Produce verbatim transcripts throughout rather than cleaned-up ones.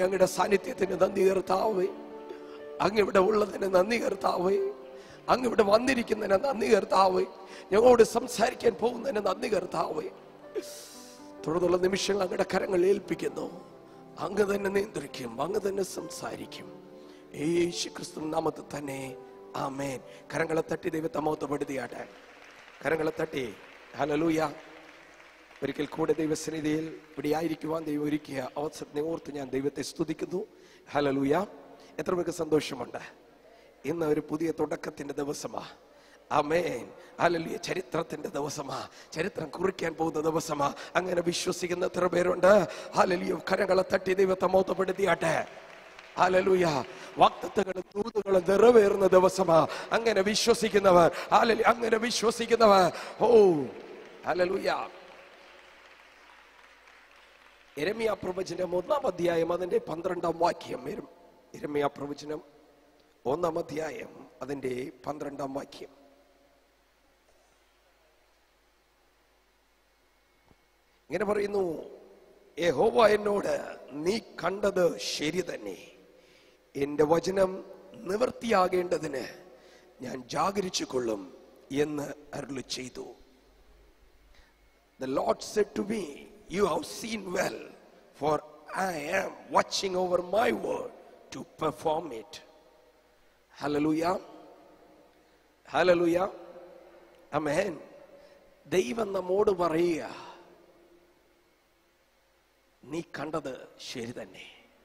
അങ്ങയുടെ സാന്നിധ്യത്തിന് നന്ദി കർത്താവേ. അങ്ങിവിടെ ഉള്ളതിന് നന്ദി കർത്താവേ. അങ്ങിവിടെ വന്നിരിക്കുന്നതിന് നന്ദി കർത്താവേ. ഞങ്ങളോട് സംസാരിക്കാൻ പോകുന്നതിന് നന്ദി കർത്താവേ. തുടർന്നുള്ള നിമിഷങ്ങൾ അങ്ങയുടെ കരങ്ങൾ ഏൽപ്പിക്കുന്നു. അങ്ങ് തന്നെ നിയന്ത്രിക്കും, അങ്ങ് തന്നെ സംസാരിക്കും. യേശു ക്രിസ്തു നാമത്തിൽ തന്നെ ആമേൻ. കരങ്ങളെ തട്ടി ദൈവത്തെ മഹത്വപ്പെടുത്തിയാട്ടെ. കരങ്ങളെ തട്ടി. ഹല്ലേലൂയ. ഒരിക്കൽ കൂടെ ദൈവസന്നിധിയിൽ ഇവിടെ ആയിരിക്കുവാൻ ദൈവം ഒരുക്കിയ അവസരത്തെ ഓർത്ത് ഞാൻ ദൈവത്തെ സ്തുതിക്കുന്നു. ഹല്ലേലൂയ. എത്ര പേർക്ക് സന്തോഷമുണ്ട്? ഇന്ന് ഒരു പുതിയ തുടക്കത്തിന്റെ ദിവസമാ. ആമേൻ. ഹല്ലേലൂയ. ചരിത്രത്തിന്റെ ദിവസമാ. ചരിത്രം കുറിക്കാൻ പോകുന്ന ദിവസമാ. അങ്ങനെ വിശ്വസിക്കുന്ന എത്ര പേരുണ്ട്? ഹല്ലേലൂയ. കരങ്ങളെ തട്ടി ദൈവത്തെ മഹത്വപ്പെടുത്തിയാട്ടെ. ഹല്ലേലൂയ. വാഗ്ദത്തങ്ങളും ദൂതുകളും നിറവേറുന്ന ദിവസമാ. അങ്ങനെ വിശ്വസിക്കുന്നവർ, ഹല്ലേലൂയ, അങ്ങനെ വിശ്വസിക്കുന്നവർ, ഓ ഹല്ലേലൂയ. യിരെമ്യാ പ്രവചനം ഒന്നാം അധ്യായം അതിന്റെ പന്ത്രണ്ടാം വാക്യം. യിരെമ്യാ പ്രവചനം ഒന്നാം അധ്യായം അതിന്റെ പന്ത്രണ്ടാം വാക്യം. ഇങ്ങനെ പറയുന്നു, യഹോവ എന്നോട് നീ കണ്ടത് ശരി തന്നെ, എന്റെ വചനം നിവൃത്തിയാകേണ്ടതിന് ഞാൻ ജാഗരിച്ചു കൊള്ളും എന്ന് അരുളി ചെയ്തു. The Lord said to me, you have seen well, for I am watching over my word to perform it. Hallelujah. Hallelujah. Amen. ദൈവം നമ്മോട് പറയുക, നീ കണ്ടത് ശരി തന്നെ,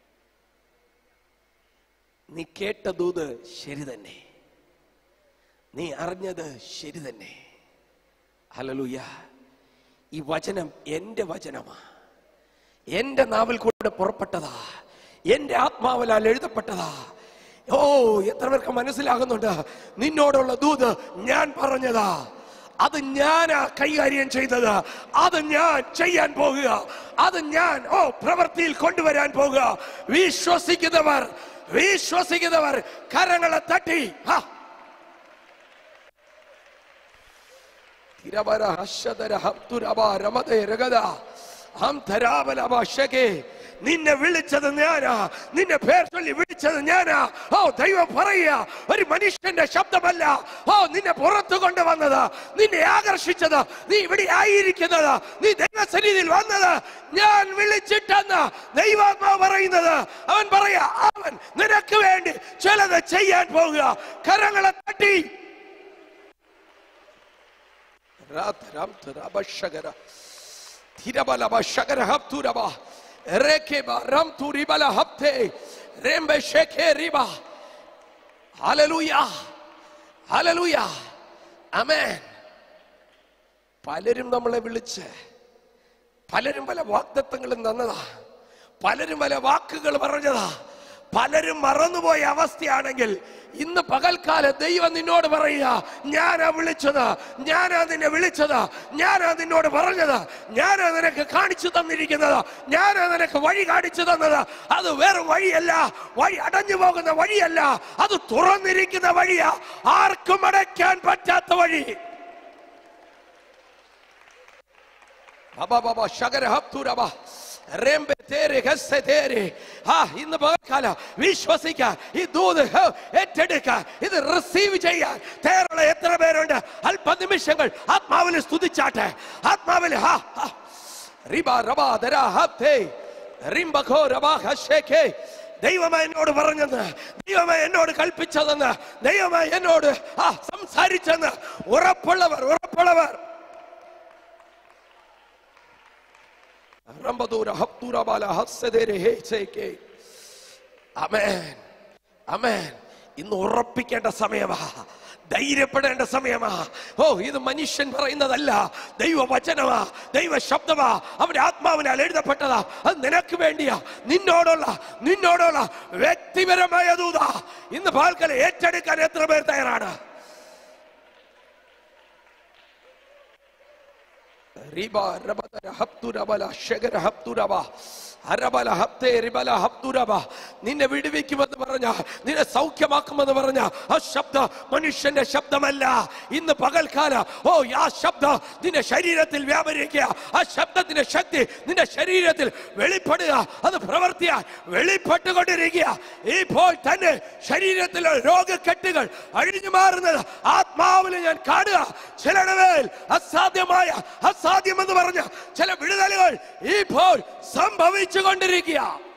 നീ കേട്ട ദൂത് ശരി തന്നെ, നീ അറിഞ്ഞത് ശരി തന്നെ. ഹല്ലേലൂയ. ഈ വചനം എന്റെ വചനമാ, എന്റെ നാവിൽ കൂടെ പുറപ്പെട്ടതാ, എന്റെ ആത്മാവിലാൽ എഴുതപ്പെട്ടതാ. ഓ, എത്ര പേർക്ക് മനസ്സിലാകുന്നുണ്ട്? നിന്നോടുള്ള ദൂത് ഞാൻ പറഞ്ഞതാ, അത് ഞാനാ കൈകാര്യം ചെയ്തത്, അത് ഞാൻ ചെയ്യാൻ പോകുക, അത് ഞാൻ ഓ പ്രവൃത്തിയിൽ കൊണ്ടുവരാൻ പോകുക. വിശ്വസിക്കുന്നവർ വിശ്വസിക്കുന്നവർ കരങ്ങളെ തട്ടി നിന്നെ വിളിച്ചത് ഞാനാ, നിന്നെ പേർ ചൊല്ലി വിളിച്ചത് ഞാനാ. ഓ, ദൈവം പറയുക, ഒരു മനുഷ്യന്റെ ശബ്ദമല്ല. ഓ, നിന്നെ പുറത്തു കൊണ്ടുവന്നത്, നിന്നെ ആകർഷിച്ചത്, നീ ഇവിടെ ആയിരിക്കുന്നത്, നീ ദൈവസന്നിധിയിൽ വന്നത് ഞാൻ വിളിച്ചിട്ടെന്ന് ദൈവാത്മാവ് പറയുന്നത്. അവൻ പറയാ, അവൻ നിനക്ക് വേണ്ടി ചിലത് ചെയ്യാൻ പോകുക. കരങ്ങളെ തട്ടി പലരും നമ്മളെ വിളിച്ച് പലരും പല വാഗ്ദത്തങ്ങളും തന്നതാ, പലരും പല വാക്കുകൾ പറഞ്ഞതാ, പലരും മറന്നുപോയ അവസ്ഥയാണെങ്കിൽ ഇന്ന് പകൽക്കാലം ദൈവം നിന്നോട് പറയുക, ഞാനാ വിളിച്ചത്, ഞാനാ നിന്നെ വിളിച്ചത്, ഞാനാ നിന്നോട് പറഞ്ഞത്, ഞാനാ നിനക്ക് കാണിച്ചു തന്നിരിക്കുന്നത്, ഞാനാ നിനക്ക് വഴി കാണിച്ചു തന്നത്. അത് വേറെ വഴിയല്ല, വഴി അടഞ്ഞു പോകുന്ന വഴിയല്ല, അത് തുറന്നിരിക്കുന്ന വഴിയാ, ആർക്കും അടയ്ക്കാൻ പറ്റാത്ത വഴി. ഇന്ന് പകൽക്കാലം വിശ്വസിക്ക, ഈ ദൂത് ഏറ്റെടുക്ക, ഇത് റിസീവ് ചെയ്യാൻ തയ്യാറുള്ള എത്ര പേരുണ്ട്? അല്പ നിമിഷങ്ങൾ ആത്മാവിൽ സ്തുതിച്ചാട്ടെ. ആത്മാവിൽ ദൈവമായി എന്നോട് പറഞ്ഞെന്ന്, ദൈവമായി എന്നോട് കൽപ്പിച്ചതെന്ന്, ദൈവമായി എന്നോട് സംസാരിച്ചെന്ന് ഉറപ്പുള്ളവർ ഉറപ്പുള്ളവർ ഇന്ന് ഉറപ്പിക്കേണ്ട സമയമാ, ധൈര്യപ്പെടേണ്ട സമയമാ. ഓ, ഇത് മനുഷ്യൻ പറയുന്നതല്ല, ദൈവവചനമാ, ദൈവ ശബ്ദമാ, അവന്റെ ആത്മാവിനാൽ എഴുതപ്പെട്ടതാ. അത് നിനക്ക് വേണ്ടിയാ, നിന്നോടുള്ള നിന്നോടുള്ള വ്യക്തിപരമായ ദൂതാ. ഇന്ന് പാൽക്കല ഏറ്റെടുക്കാൻ എത്ര പേർ തയ്യാറാണ്? Riba rabada hapturaba la shagara hapturaba harabala hapte ribala hapturaba നിന്നെ വിടുവിക്കുമെന്ന് പറഞ്ഞ, നിന്നെ സൗഖ്യമാക്കുമെന്ന് പറഞ്ഞ ആ ശബ്ദം മനുഷ്യന്റെ ശബ്ദമല്ല. ഇന്ന് പകൽക്കാലം ഓ ആ ശബ്ദം നിന്റെ ശരീരത്തിൽ വ്യാപരിക്കുക. ആ ശബ്ദത്തിന്റെ ശക്തി നിന്റെ ശരീരത്തിൽ വെളിപ്പെടുക. അത് പ്രവർത്തിയാൽ വെളിപ്പെട്ടുകൊണ്ടിരിക്കുക. ഇപ്പോൾ തന്നെ ശരീരത്തിലെ രോഗക്കെട്ടുകൾ അഴിഞ്ഞു മാറുന്നത് ആത്മാവിൽ ഞാൻ കാണുക. ചിലരുടെ മേൽ അസാധ്യമായ അസാധ്യമെന്ന് പറഞ്ഞ ചില വിടുതലുകൾ ഇപ്പോൾ സംഭവിച്ചു കൊണ്ടിരിക്കുക.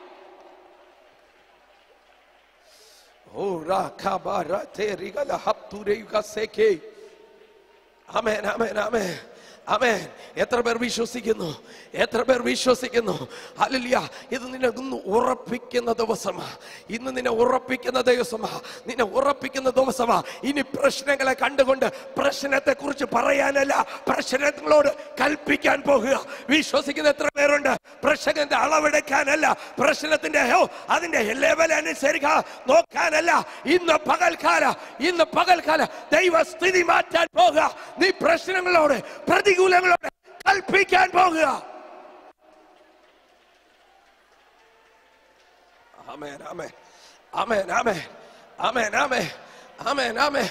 ആമേൻ, ആമേൻ, ആമേൻ, ആമേൻ. എത്ര പേർ വിശ്വസിക്കുന്നു? എത്ര പേർ വിശ്വസിക്കുന്നു? ഹല്ലേലൂയ. ഇത് നിന്നെ ഇന്ന് ഉറപ്പിക്കുന്ന ദിവസമാ. ഇന്ന് നിന്നെ ഉറപ്പിക്കുന്ന ദിവസമാ. നിന്നെ ഉറപ്പിക്കുന്ന ദിവസമാ. ഇനി പ്രശ്നങ്ങളെ കണ്ടുകൊണ്ട് പ്രശ്നത്തെ കുറിച്ച് പറയാനല്ല, പ്രശ്നങ്ങളോട് കൽപ്പിക്കാൻ പോകുക. വിശ്വസിക്കുന്ന എത്ര പേരുണ്ട്? പ്രശ്നത്തിന്റെ അളവെടുക്കാനല്ല, പ്രശ്നത്തിന്റെ അതിന്റെ ലെവൽ അനുസരിക്കാൻ നോക്കാനല്ല. ഇന്ന് പകൽക്കാല ഇന്ന് പകൽക്കാല ദൈവസ്ഥിതി മാറ്റാൻ പോകുക. നീ പ്രശ്നങ്ങളോട് പ്രതികൂലങ്ങളോട് കൽപ്പിക്കാൻ പോകുക. ആമേൻ, ആമേൻ, ആമേൻ, ആമേൻ, ആമേൻ, ആമേൻ, ആമേൻ, ആമേൻ.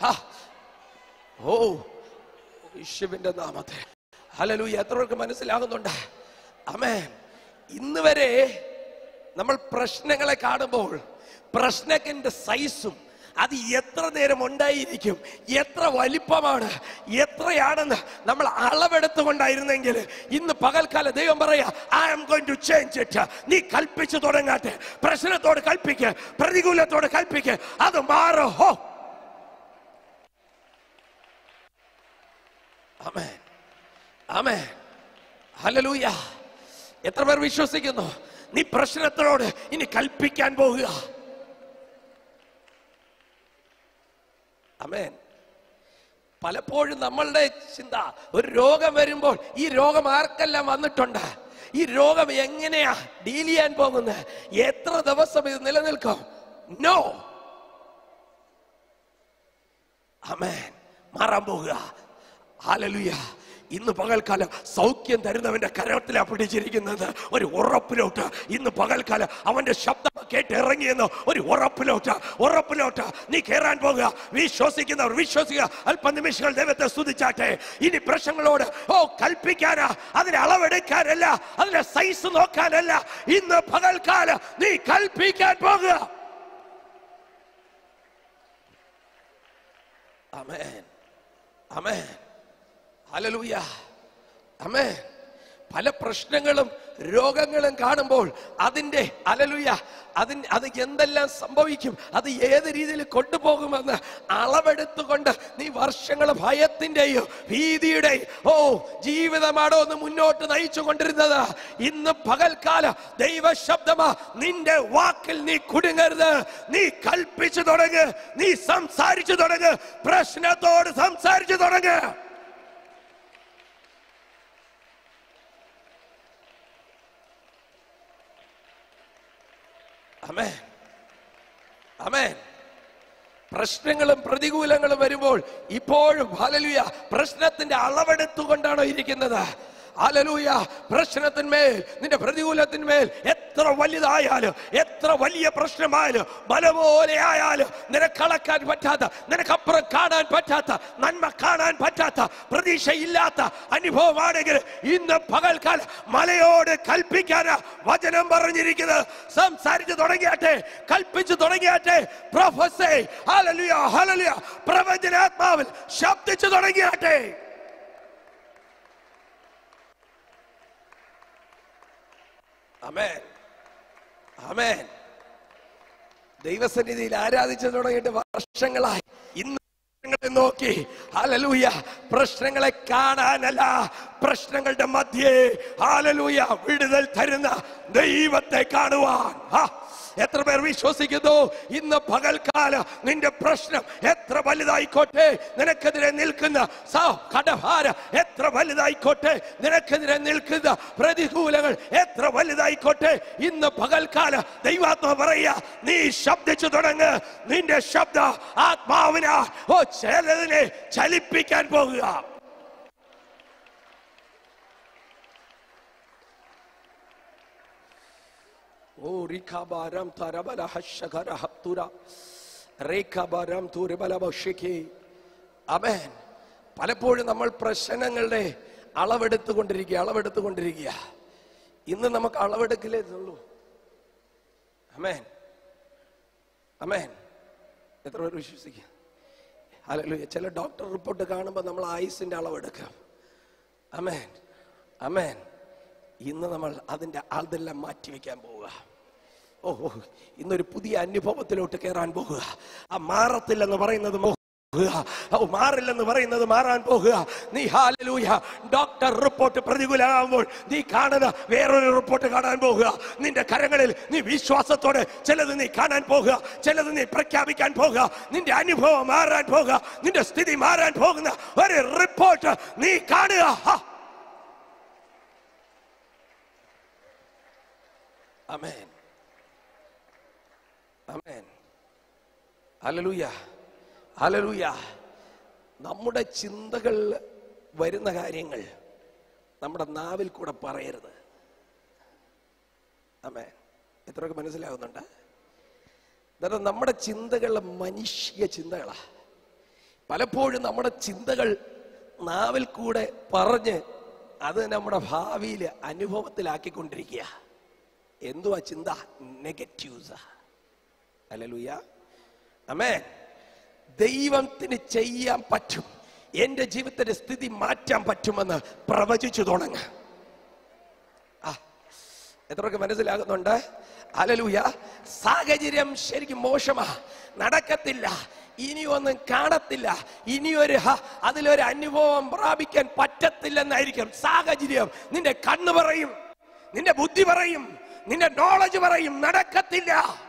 ഓ യേശുവിന്റെ നാമത്തിൽ ഹല്ലേലൂയ. എത്ര പേർക്ക് മനസ്സിലാകുന്നുണ്ട്? ആമേൻ. ഇന്ന് വരെ നമ്മൾ പ്രശ്നങ്ങളെ കാണുമ്പോൾ പ്രശ്നത്തിന്റെ സൈസും അത് എത്ര നേരം ഉണ്ടായിരിക്കും, എത്ര വലിപ്പമാണ്, എത്രയാണെന്ന് നമ്മൾ അളവെടുത്തുകൊണ്ടായിരുന്നെങ്കിൽ ഇന്ന് പകൽക്കാല ദൈവം പറയാ, I am going to change it. നീ കൽപ്പിച്ചു തുടങ്ങാട്ടെ. പ്രശ്നത്തോട് കൽപ്പിക്ക്, പ്രതികൂലത്തോട് കൽപ്പിക്ക്, അത് മാറോ. ഹോ ആമേൻ, ആമേൻ, ഹല്ലേലൂയ. എത്ര പേർ വിശ്വസിക്കുന്നു? നീ പ്രശ്നത്തോട് ഇനി കൽപ്പിക്കാൻ പോകുക. ആമേൻ. പലപ്പോഴും നമ്മളുടെ ചിന്ത, ഒരു രോഗം വരുമ്പോൾ ഈ രോഗം ആർക്കെല്ലാം വന്നിട്ടുണ്ട്, ഈ രോഗം എങ്ങനെയാ ഡീൽ ചെയ്യാൻ പോകുന്നത്, എത്ര ദിവസം ഇത് നിലനിൽക്കും? നോ. ആമേൻ. മാറാൻ പോകുക. ഹല്ലേലൂയ. ഇന്ന് പകൽക്കാലം സൗഖ്യം തരുന്നവന്റെ കരത്തിലാ പിടിച്ചിരിക്കുന്നത്. ഒരു ഉറപ്പിലോട്ട് ഇന്ന് പകൽക്കാലം അവന്റെ ശബ്ദം കേട്ട് ഇറങ്ങിയെന്ന് ഒരു ഉറപ്പിലോട്ട് ഉറപ്പിലോട്ട് നീ കയറാൻ പോകുക. വിശ്വസിക്കുന്നവർ വിശ്വസിക്കുക. അല്പനിമിഷങ്ങൾ ദൈവത്തെ സ്തുതിച്ചാട്ടെ. ഇനി പ്രശ്നങ്ങളോട് ഓ കൽപ്പിക്കാനാ, അതിന്റെ അളവെടുക്കാനല്ല, അതിന്റെ സൈസ് നോക്കാനല്ല. ഇന്ന് പകൽക്കാലം നീ കൽപ്പിക്കാൻ പോകുക. ആമേൻ, ആമേൻ, ഹല്ലേലൂയ, ആമേൻ. പല പ്രശ്നങ്ങളും രോഗങ്ങളും കാണുമ്പോൾ അതിന്റെ ഹല്ലേലൂയ അതിന് അത് എന്തെല്ലാം സംഭവിക്കും, അത് ഏത് രീതിയിൽ കൊണ്ടുപോകുമെന്ന് അളവെടുത്തുകൊണ്ട് നീ വർഷങ്ങൾ ഭയത്തിന്റെയോ ഭീതിയുടെയോ ഓ ജീവിതമാണോ ഒന്ന് മുന്നോട്ട് നയിച്ചു കൊണ്ടിരുന്നത്. ഇന്ന് പകൽക്കാലം ദൈവശബ്ദമാ, നിന്റെ വാക്കിൽ നീ കുടുങ്ങരുത്. നീ കൽപ്പിച്ചു തുടങ്ങ്, നീ സംസാരിച്ചു തുടങ്ങ്, പ്രശ്നത്തോട് സംസാരിച്ചു തുടങ്ങ്. ആമേൻ, ആമേൻ. പ്രശ്നങ്ങളും പ്രതികൂലങ്ങളും വരുമ്പോൾ ഇപ്പോഴും ഹല്ലേലൂയ പ്രശ്നത്തിന്റെ അളവെടുത്തുകൊണ്ടാണോ ഇരിക്കുന്നത്? ഹല്ലേലൂയ. പ്രശ്നത്തിന്മേൽ, നിന്റെ പ്രതികൂലത്തിന്മേൽ എത്ര വലുതായാലും, എത്ര വലിയ പ്രശ്നമായാലും, മല പോലെ ആയാലും, നിനക്ക് അളക്കാൻ പറ്റാത്ത, നിനക്കപ്പുറം കാണാൻ പറ്റാത്ത, നന്മ കാണാൻ പറ്റാത്ത, പ്രതീക്ഷയില്ലാത്ത അനുഭവമാണെങ്കിൽ ഇന്ന് പകൽക്കാലം മലയോട് കൽപ്പിക്കാനാ വചനം പറഞ്ഞിരിക്കുന്നത്. സംസാരിച്ചു തുടങ്ങിയാട്ടെ, കൽപ്പിച്ചു തുടങ്ങിയാട്ടെ. പ്രൊഫസി ഹല്ലേലൂയ, ഹല്ലേലൂയ, പ്രവചനാത്മാവിൽ ശബ്ദിച്ചു തുടങ്ങിയാട്ടെ. ആമേൻ, ആമേൻ. ദൈവസന്നിധിയിൽ ആരാധിച്ചു തുടങ്ങിയിട്ട് വർഷങ്ങളായി. ഇന്ന് നോക്കി ഹല്ലേലൂയ പ്രശ്നങ്ങളെ കാണാനല്ല, പ്രശ്നങ്ങളുടെ മധ്യേ ഹല്ലേലൂയ വിടുതൽ തരുന്ന ദൈവത്തെ കാണുവാൻ. എത്ര പേർ വിശ്വസിക്കുന്നു? ഇന്ന് പകൽക്കാലം നിന്റെ പ്രശ്നം എത്ര വലുതായിക്കോട്ടെ, നിനക്കെതിരെ നിൽക്കുന്ന കടഭാരം എത്ര വലുതായിക്കോട്ടെ, നിനക്കെതിരെ നിൽക്കുന്ന പ്രതികൂലങ്ങൾ എത്ര വലുതായിക്കോട്ടെ, ഇന്ന് പകൽക്കാലം ദൈവാത്മാവ് പറയുക, നീ ശബ്ദിച്ചു തുടങ്ങ്. നിന്റെ ശബ്ദം ആത്മാവിനാ ഓ ചിലതിനെ ചലിപ്പിക്കാൻ പോകുക. ഓ റിഖാബാരം തരബല ഹശഖര ഹബ്തുര റേഖാബാരം തുരബല ബഷകേ. ആമേൻ. പലപ്പോഴും നമ്മൾ പ്രശ്നങ്ങളുടെ അളവെടുത്തുകൊണ്ടിരിക്കുക അളവെടുത്തുകൊണ്ടിരിക്കുക ഇന്ന് നമുക്ക് അളവെടുക്കില്ലേ ഉള്ളൂ. ആമേൻ. ആമേൻ. എത്ര പേർ വിശ്വസിക്കുക? ഹല്ലേലൂയ. ചില ഡോക്ടർ റിപ്പോർട്ട് കാണുമ്പോൾ നമ്മൾ ആയുസിന്റെ അളവെടുക്കാം. ആമേൻ. ആമേൻ. ഇന്ന് നമ്മൾ അതിന്റെ അതെല്ലാം മാറ്റിവെക്കാൻ പോവുക. ഓഹോ, ഇന്നൊരു പുതിയ അനുഭവത്തിലോട്ട് കയറാൻ പോകുക. ആ മാറത്തില്ലെന്ന് പറയുന്നത് മാറില്ലെന്ന് പറയുന്നത് മാറാൻ പോകുക. നീ ഹല്ലേലൂയ ഡോക്ടർ റിപ്പോർട്ട് പ്രതികൂലമാകുമ്പോൾ നീ കാണുന്ന വേറൊരു റിപ്പോർട്ട് കാണാൻ പോകുക. നിന്റെ കരങ്ങളിൽ നീ വിശ്വാസത്തോടെ ചിലത് നീ കാണാൻ പോകുക, ചിലത് നീ പ്രഖ്യാപിക്കാൻ പോകുക. നിന്റെ അനുഭവം മാറാൻ പോകുക, നിന്റെ സ്ഥിതി മാറാൻ പോകുന്ന ഒരു റിപ്പോർട്ട് നീ കാണുക. ആമേൻ. ആമേൻ. ഹല്ലേലൂയ. ഹല്ലേലൂയ. നമ്മുടെ ചിന്തകൾ വരുന്ന കാര്യങ്ങൾ നമ്മുടെ നാവിൽ കൂടെ പറയരുത്. ആമേൻ. എത്രയൊക്കെ മനസ്സിലാകുന്നുണ്ട്? അതായത് നമ്മുടെ ചിന്തകൾ മനുഷ്യ ചിന്തകളാ. പലപ്പോഴും നമ്മുടെ ചിന്തകൾ നാവിൽ കൂടെ പറഞ്ഞ് അത് നമ്മുടെ ഭാവിയിൽ അനുഭവത്തിലാക്കിക്കൊണ്ടിരിക്കുക. എന്തുവാ ചിന്ത? നെഗറ്റീവ്സാ. ഹല്ലേലൂയ. ആമേൻ. ദൈവത്തിന് ചെയ്യാൻ പറ്റും, എന്റെ ജീവിതത്തിന്റെ സ്ഥിതി മാറ്റാൻ പറ്റുമെന്ന് പ്രവചിച്ചു തുടങ്ങ. ആ എത്രയൊക്കെ മനസ്സിലാകുന്നുണ്ട്? ഹല്ലേലൂയ. സാഹചര്യം ശരിക്കും മോശമാ, നടക്കത്തില്ല, ഇനിയൊന്നും കാണത്തില്ല, ഇനിയൊരു അതിലൊരു അനുഭവം പ്രാപിക്കാൻ പറ്റത്തില്ലെന്നായിരിക്കും സാഹചര്യം. നിന്റെ കണ്ണ് പറയും, നിന്റെ ബുദ്ധി പറയും, നിന്റെ നോളജ് പറയും നടക്കത്തില്ല.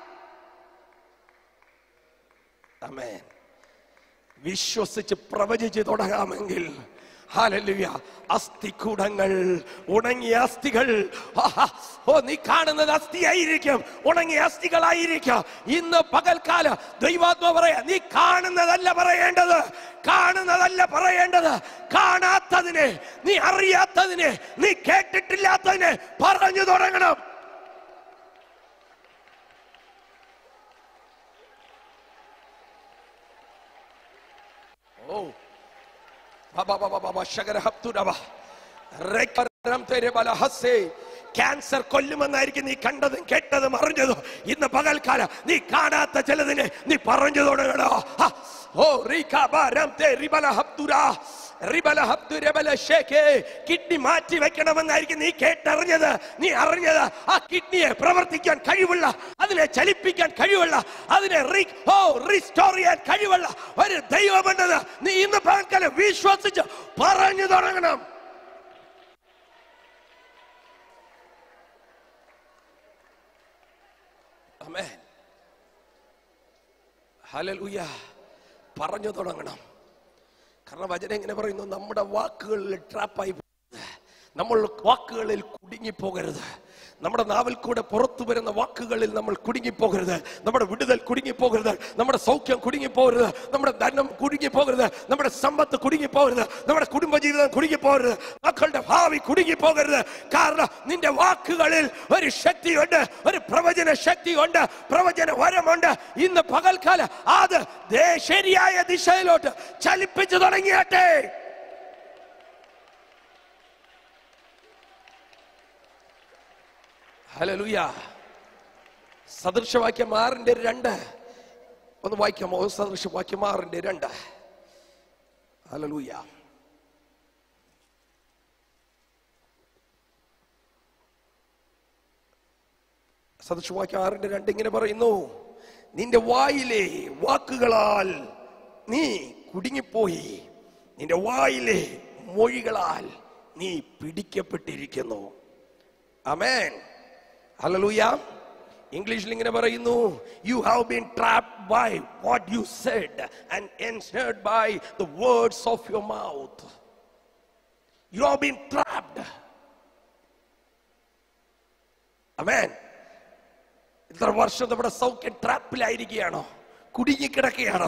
ആമേൻ. വിശ്വസിച്ച് പ്രവചിച്ച് തുടങ്ങാമെങ്കിൽ ഹല്ലേലൂയ അസ്ഥികൂടങ്ങൾ, ഉണങ്ങിയ അസ്ഥികൾ. ഓ, നീ കാണുന്നത് അസ്ഥിയായിരിക്കും, ഉണങ്ങിയ അസ്ഥികളായിരിക്കും. ഇന്ന് പകൽക്കാലം ദൈവാത്മാ പറയാ, നീ കാണുന്നതല്ല പറയേണ്ടത്, കാണുന്നതല്ല പറയേണ്ടത്, കാണാത്തതിനെ, നീ അറിയാത്തതിനെ, നീ കേട്ടിട്ടില്ലാത്തതിനെ പറഞ്ഞു തുടങ്ങണം. Oh, Baba Baba Baba Shagara Hapturaba Rekaram Terebala Hase. Cancer കൊല്ലുമെന്നായിരിക്കും നീ കണ്ടതും കേട്ടതും അറിഞ്ഞതും. ഇന്ന് പകൽക്കാല നീ കാണാത്ത ചിലതിനെ നീ പറഞ്ഞു തുടങ്ങണോ. ഓ കിഡ്നി മാറ്റി വെക്കണമെന്നായിരിക്കും നീ കേട്ടറിഞ്ഞത്, നീ അറിഞ്ഞത്. ആ കിഡ്നിയെ പ്രവർത്തിക്കാൻ കഴിവുള്ള, അതിനെ ചലിപ്പിക്കാൻ കഴിവുള്ള, അതിനെ റീസ്റ്റോർ ചെയ്യാൻ കഴിവുള്ള ഒരു ദൈവമുണ്ടെന്ന് നീ ഇന്ന് പകൽക്കാലം വിശ്വസിച്ച് പറഞ്ഞു തുടങ്ങണം. ആമേൻ. ഹല്ലേലൂയ. പറഞ്ഞു തുടങ്ങണം. കാരണം വചനം എങ്ങനെ പറയുന്നു? നമ്മുടെ വാക്കുകളിൽ ട്രാപ്പായി പോകരുത്, നമ്മൾ വാക്കുകളിൽ കുടുങ്ങിപ്പോകരുത്. നമ്മുടെ നാവിൽ കൂടെ പുറത്തു വരുന്ന വാക്കുകളിൽ നമ്മൾ കുടുങ്ങിപ്പോകരുത്. നമ്മുടെ വിടുതൽ കുടുങ്ങിപ്പോകരുത്, നമ്മുടെ സൗഖ്യം കുടുങ്ങിപ്പോകരുത്, നമ്മുടെ ധനം കുടുങ്ങിപ്പോകരുത്, നമ്മുടെ സമ്പത്ത് കുടുങ്ങിപ്പോകരുത്, നമ്മുടെ കുടുംബജീവിതം കുടുങ്ങിപ്പോകരുത്, മക്കളുടെ ഭാവി കുടുങ്ങിപ്പോകരുത്. കാരണം നിന്റെ വാക്കുകളിൽ ഒരു ശക്തിയുണ്ട്, ഒരു പ്രവചന ശക്തിയുണ്ട്, പ്രവചന വരമുണ്ട്. ഇന്ന് പകൽക്കാലം അത് ശരിയായ ദിശയിലോട്ട് ചലിപ്പിച്ചു തുടങ്ങിയാട്ടെ. ഹല്ലേലൂയ. സദൃശവാക്യം ആറിന്റെ രണ്ട് ഒന്ന് വായിക്കാമോ? സദൃശവാക്യം ആറിന്റെ രണ്ട്. ഹല്ലേലൂയ. സദൃശവാക്യം ആറിന്റെ രണ്ട് ഇങ്ങനെ പറയുന്നു: നിന്റെ വായിലെ വാക്കുകളാൽ നീ കുടുങ്ങിപ്പോയി, നിന്റെ വായിലെ മൊഴികളാൽ നീ പിടിക്കപ്പെട്ടിരിക്കുന്നു. ആമേൻ. ഹല്ലേലൂയ. ഇംഗ്ലീഷിൽ ഇങ്ങനെ പറയുന്നു: you have been trapped by what you said and ensnared by the words of your mouth. You have been trapped. ആമേൻ. ഇത്ര വർഷം നമ്മുടെ സൗഖ്യം ട്രാപ്പിലായിരിക്കുകയാണോ? കുടുങ്ങിക്കിടക്കുകയാണോ?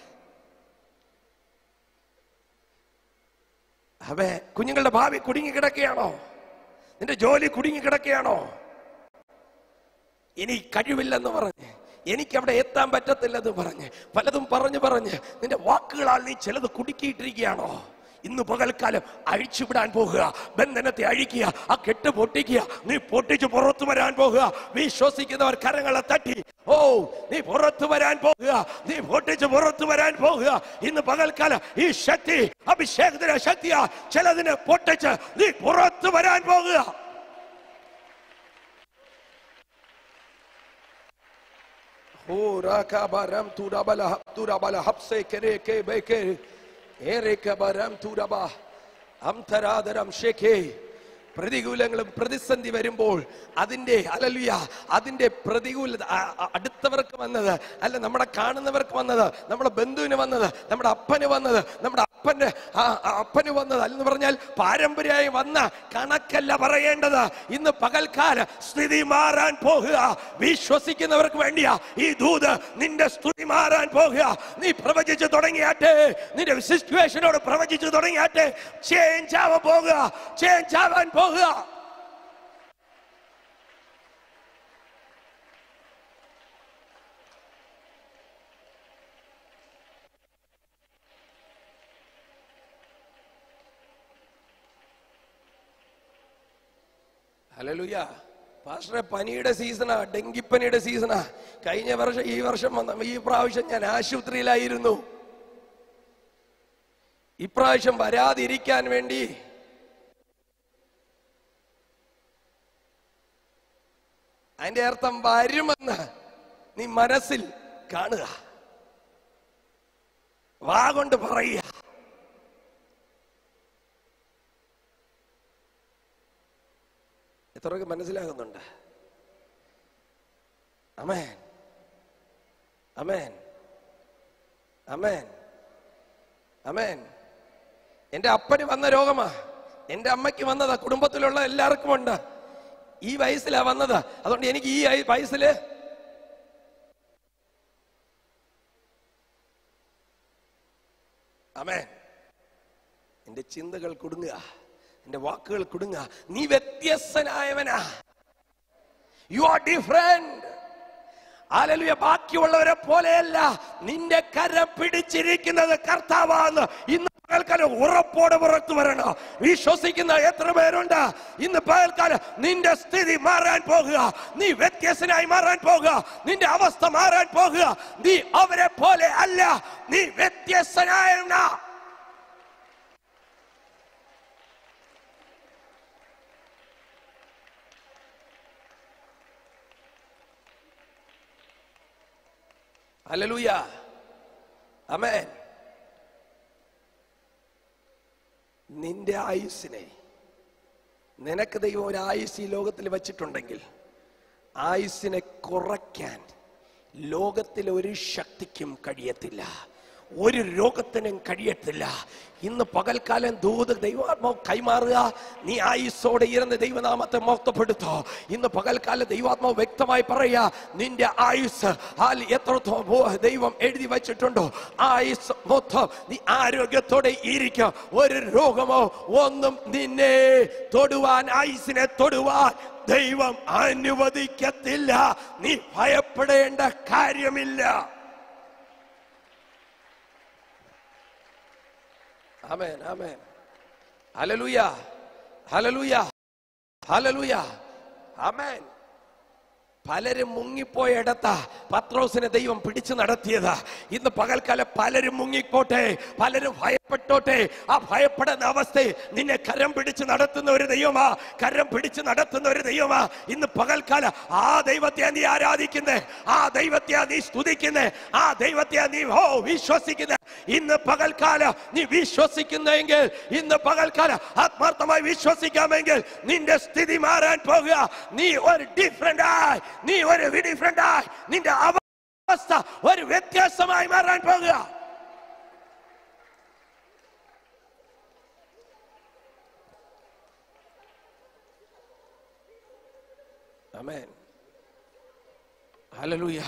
അവേ കുഞ്ഞുങ്ങളുടെ ഭാവി കുടുങ്ങിക്കിടക്കുകയാണോ? നിന്റെ ജോലി കുടുങ്ങിക്കിടക്കുകയാണോ? ഇനി കഴിവില്ലെന്ന് പറഞ്ഞ്, എനിക്ക് അവിടെ എത്താൻ പറ്റത്തില്ലെന്ന് പറഞ്ഞ്, പലതും പറഞ്ഞു പറഞ്ഞ് നിന്റെ വാക്കുകളാൽ നീ ചിലത് കുടുക്കിയിട്ടിരിക്കുകയാണോ? ഇന്ന് പകൽക്കാലം അഴിച്ചുവിടാൻ പോകുക. ബന്ധനത്തെ അഴിക്കുക, ആ കെട്ട് പൊട്ടിക്കുക. നീ പൊട്ടിച്ച് പുറത്തു വരാൻ പോകുക. വിശ്വസിക്കുന്നവർ കരങ്ങളെ തട്ടി, ഓ നീ പുറത്തു വരാൻ പോകുക, നീ പൊട്ടിച്ച് പുറത്തു വരാൻ പോകുക. ഇന്ന് പകൽക്കാലം ഈ ശക്തി, അഭിഷേകത്തിന്റെ ശക്തിയാ ചിലതിനെ പൊട്ടിച്ച് നീ പുറത്തു വരാൻ പോകുക. ഓ രാകാബരം തുരബല തുരബല ഹബ്സെ കരെ കെ ബേകെ ഏരേകബരം തുരബ അംതരാദരം ഷേകെ. പ്രതികൂലങ്ങളും പ്രതിസന്ധി വരുമ്പോൾ അതിന്റെ ഹല്ലേലൂയ അതിന്റെ പ്രതികൂല അടുത്തവർക്ക് വന്നത് അല്ല, നമ്മുടെ കാണുന്നവർക്ക് വന്നത്, നമ്മുടെ ബന്ധുവിന് വന്നത്, നമ്മുടെ അപ്പന് വന്നത്, നമ്മുടെ അപ്പന്റെ അപ്പന് വന്നത് അല്ലെന്ന് പറഞ്ഞാൽ പാരമ്പര്യമായി വന്ന കണക്കല്ല പറയേണ്ടത്. ഇന്ന് പകൽക്കാല സ്ഥിതി മാറാൻ പോകുക. വിശ്വസിക്കുന്നവർക്ക് വേണ്ടിയാ ഈ ദൂത്. നിന്റെ സ്ഥിതി മാറാൻ പോകുക. നീ പ്രവചിച്ചു തുടങ്ങിയാട്ടെ, നിന്റെ സിറ്റുവേഷനോട് പ്രവചിച്ചു തുടങ്ങിയാട്ടെ. ചേഞ്ച് ആവാൻ പോകുക, ചേഞ്ച് ആവാൻ പോകുക. ഹല്ലേലൂയ. പാസ്റ്ററെ, പനിയുടെ സീസണാ, ഡെങ്കിപ്പനിയുടെ സീസണാ. കഴിഞ്ഞ വർഷം ഈ വർഷം വന്ന ഈ പ്രാവശ്യം ഞാൻ ആശുപത്രിയിലായിരുന്നു. ഇപ്രാവശ്യം വരാതിരിക്കാൻ വേണ്ടി അതിന്റെ അർത്ഥം വരുമെന്ന് നീ മനസ്സിൽ കാണുക, വാ കൊണ്ട് പറയുക. എത്രയൊക്കെ മനസ്സിലാകുന്നുണ്ട്? ആമേൻ, ആമേൻ, ആമേൻ, ആമേൻ. എന്റെ അപ്പന് വന്ന രോഗമാ, എന്റെ അമ്മയ്ക്ക് വന്നതാ, കുടുംബത്തിലുള്ള എല്ലാവർക്കും ഉണ്ട്. ഈ വയസ്സിലാ വന്നത്. അതുകൊണ്ട് എനിക്ക് ഈ വയസ്സില് ആമേൻ എന്റെ ചിന്തകൾ കുടുങ്ങുക, എന്റെ വാക്കുകൾ കുടുങ്ങുക. നീ വ്യത്യസ്തനായവനാ. You are different. ഹല്ലേലൂയ. ബാക്കിയുള്ളവരെ പോലെയല്ല. നിന്റെ കരം പിടിച്ചിരിക്കുന്നത് കർത്താവാണ്. ഇന്ന് പകൽക്കാലം ഉറപ്പോടെ പുറത്തു വരണം. വിശ്വസിക്കുന്ന എത്ര പേരുണ്ട്? ഇന്ന് പകൽക്കാലം നിന്റെ സ്ഥിതി മാറാൻ പോകുക. നീ വ്യത്യസ്തനായി മാറാൻ പോകുക. നിന്റെ അവസ്ഥ മാറാൻ പോകുക. നീ അവരെ പോലെ അല്ല, നീ വ്യത്യസ്തനായവനാ. ഹല്ലേലൂയ. ആമേൻ. നിന്റെ ആയുസ്സിനെ, നിനക്ക് ദൈവം ഒരു ആയുസ് ഈ ലോകത്തിൽ വച്ചിട്ടുണ്ടെങ്കിൽ ആയുസ്സിനെ കുറയ്ക്കാൻ ലോകത്തിലെ ഒരു ശക്തിക്കും കഴിയത്തില്ല, ഒരു രോഗത്തിനും കഴിയത്തില്ല. ഇന്ന് പകൽക്കാലം ദൂത് ദൈവാത്മാവ് കൈമാറുക. നീ ആയുസ്സോടെ ഇരുന്ന് ദൈവനാമത്തെ മഹത്വപ്പെടുത്തോ. ഇന്ന് പകൽക്കാലം ദൈവാത്മാവ് വ്യക്തമായി പറയുക, നിന്റെ ആയുസ് എത്രത്തോളം ദൈവം എഴുതി വച്ചിട്ടുണ്ടോ ആയുസ് മൊത്തം നീ ആരോഗ്യത്തോടെ ഇരിക്കും. ഒരു രോഗമോ ഒന്നും നിന്നെ തൊടുവാൻ, ആയുസിനെ തൊടുവാൻ ദൈവം അനുവദിക്കത്തില്ല. നീ ഭയപ്പെടേണ്ട കാര്യമില്ല. ആമേൻ, ആമേൻ. ഹല്ലേലൂയ, ഹല്ലേലൂയ, ഹല്ലേലൂയ. ആമേൻ. പലരും മുങ്ങിപ്പോയിടത്താ പത്രോസിനെ ദൈവം പിടിച്ചു നടത്തിയത്. ഇന്ന് പകൽക്കാലം പലരും മുങ്ങിപ്പോട്ടെ, പലരും ഭയപ്പെട്ടോട്ടെ. ആ ഭയപ്പെടുന്ന അവസ്ഥയിൽ നിന്നെ കരം പിടിച്ച് നടത്തുന്ന ഒരു ദൈവമാ, കരം പിടിച്ച് നടത്തുന്ന ഒരു ദൈവമാ. ഇന്ന് പകൽക്കാലം ആ ദൈവത്തെ നീ ആരാധിക്കുന്നേ, ആ ദൈവത്തെ നീ സ്തുതിക്കുന്നേ, ആ ദൈവത്തെ നീ ഓ വിശ്വസിക്കുന്നേ. ഇന്ന് പകൽക്കാലം നീ വിശ്വസിക്കുന്നെങ്കിൽ, ഇന്ന് പകൽക്കാലം ആത്മാർത്ഥമായി വിശ്വസിക്കാമെങ്കിൽ നിന്റെ സ്ഥിതി മാറാൻ പോകുക. നീ ഒരു ഡിഫറെന്റ് ആയി, നീ ഒരു ഡിഫറെന്റ് ആയി, നിന്റെ അവസ്ഥ ഒരു വ്യത്യാസമായി മാറാൻ പോകുക. ആമേൻ. ഹല്ലേലൂയ.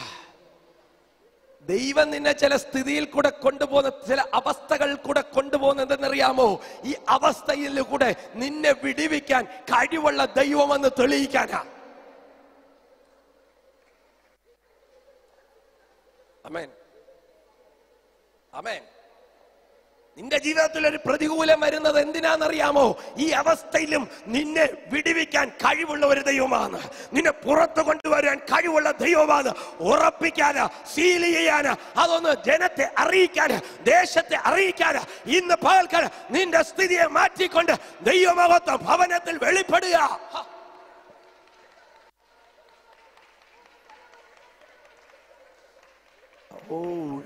ദൈവം നിന്നെ ചില സ്ഥിതിയിൽ കൂടെ കൊണ്ടുപോകുന്ന, ചില അവസ്ഥകൾ കൂടെ കൊണ്ടുപോകുന്നത് എന്തെന്നറിയാമോ? ഈ അവസ്ഥയിൽ കൂടെ നിന്നെ വിടിവിക്കാൻ കഴിവുള്ള ദൈവമെന്ന് തെളിയിക്കാനാ. ആമേൻ, ആമേൻ. നിന്റെ ജീവിതത്തിൽ ഒരു പ്രതികൂലം വരുന്നത് എന്തിനാണെന്നറിയാമോ? ഈ അവസ്ഥയിലും നിന്നെ വിടുവിക്കാൻ കഴിവുള്ള ഒരു ദൈവമാണ്, നിന്നെ പുറത്തു കൊണ്ടുവരാൻ കഴിവുള്ള ദൈവമാണ്. ഉറപ്പിക്കാന്, സീൽ ചെയ്യാന്, അതൊന്ന് ജനത്തെ അറിയിക്കാന്, ദേശത്തെ അറിയിക്കാന്, ഇന്ന് പകൽക്കാന് നിന്റെ സ്ഥിതിയെ മാറ്റിക്കൊണ്ട് ദൈവമഹത്വം ഭവനത്തിൽ വെളിപ്പെടുക. ഓ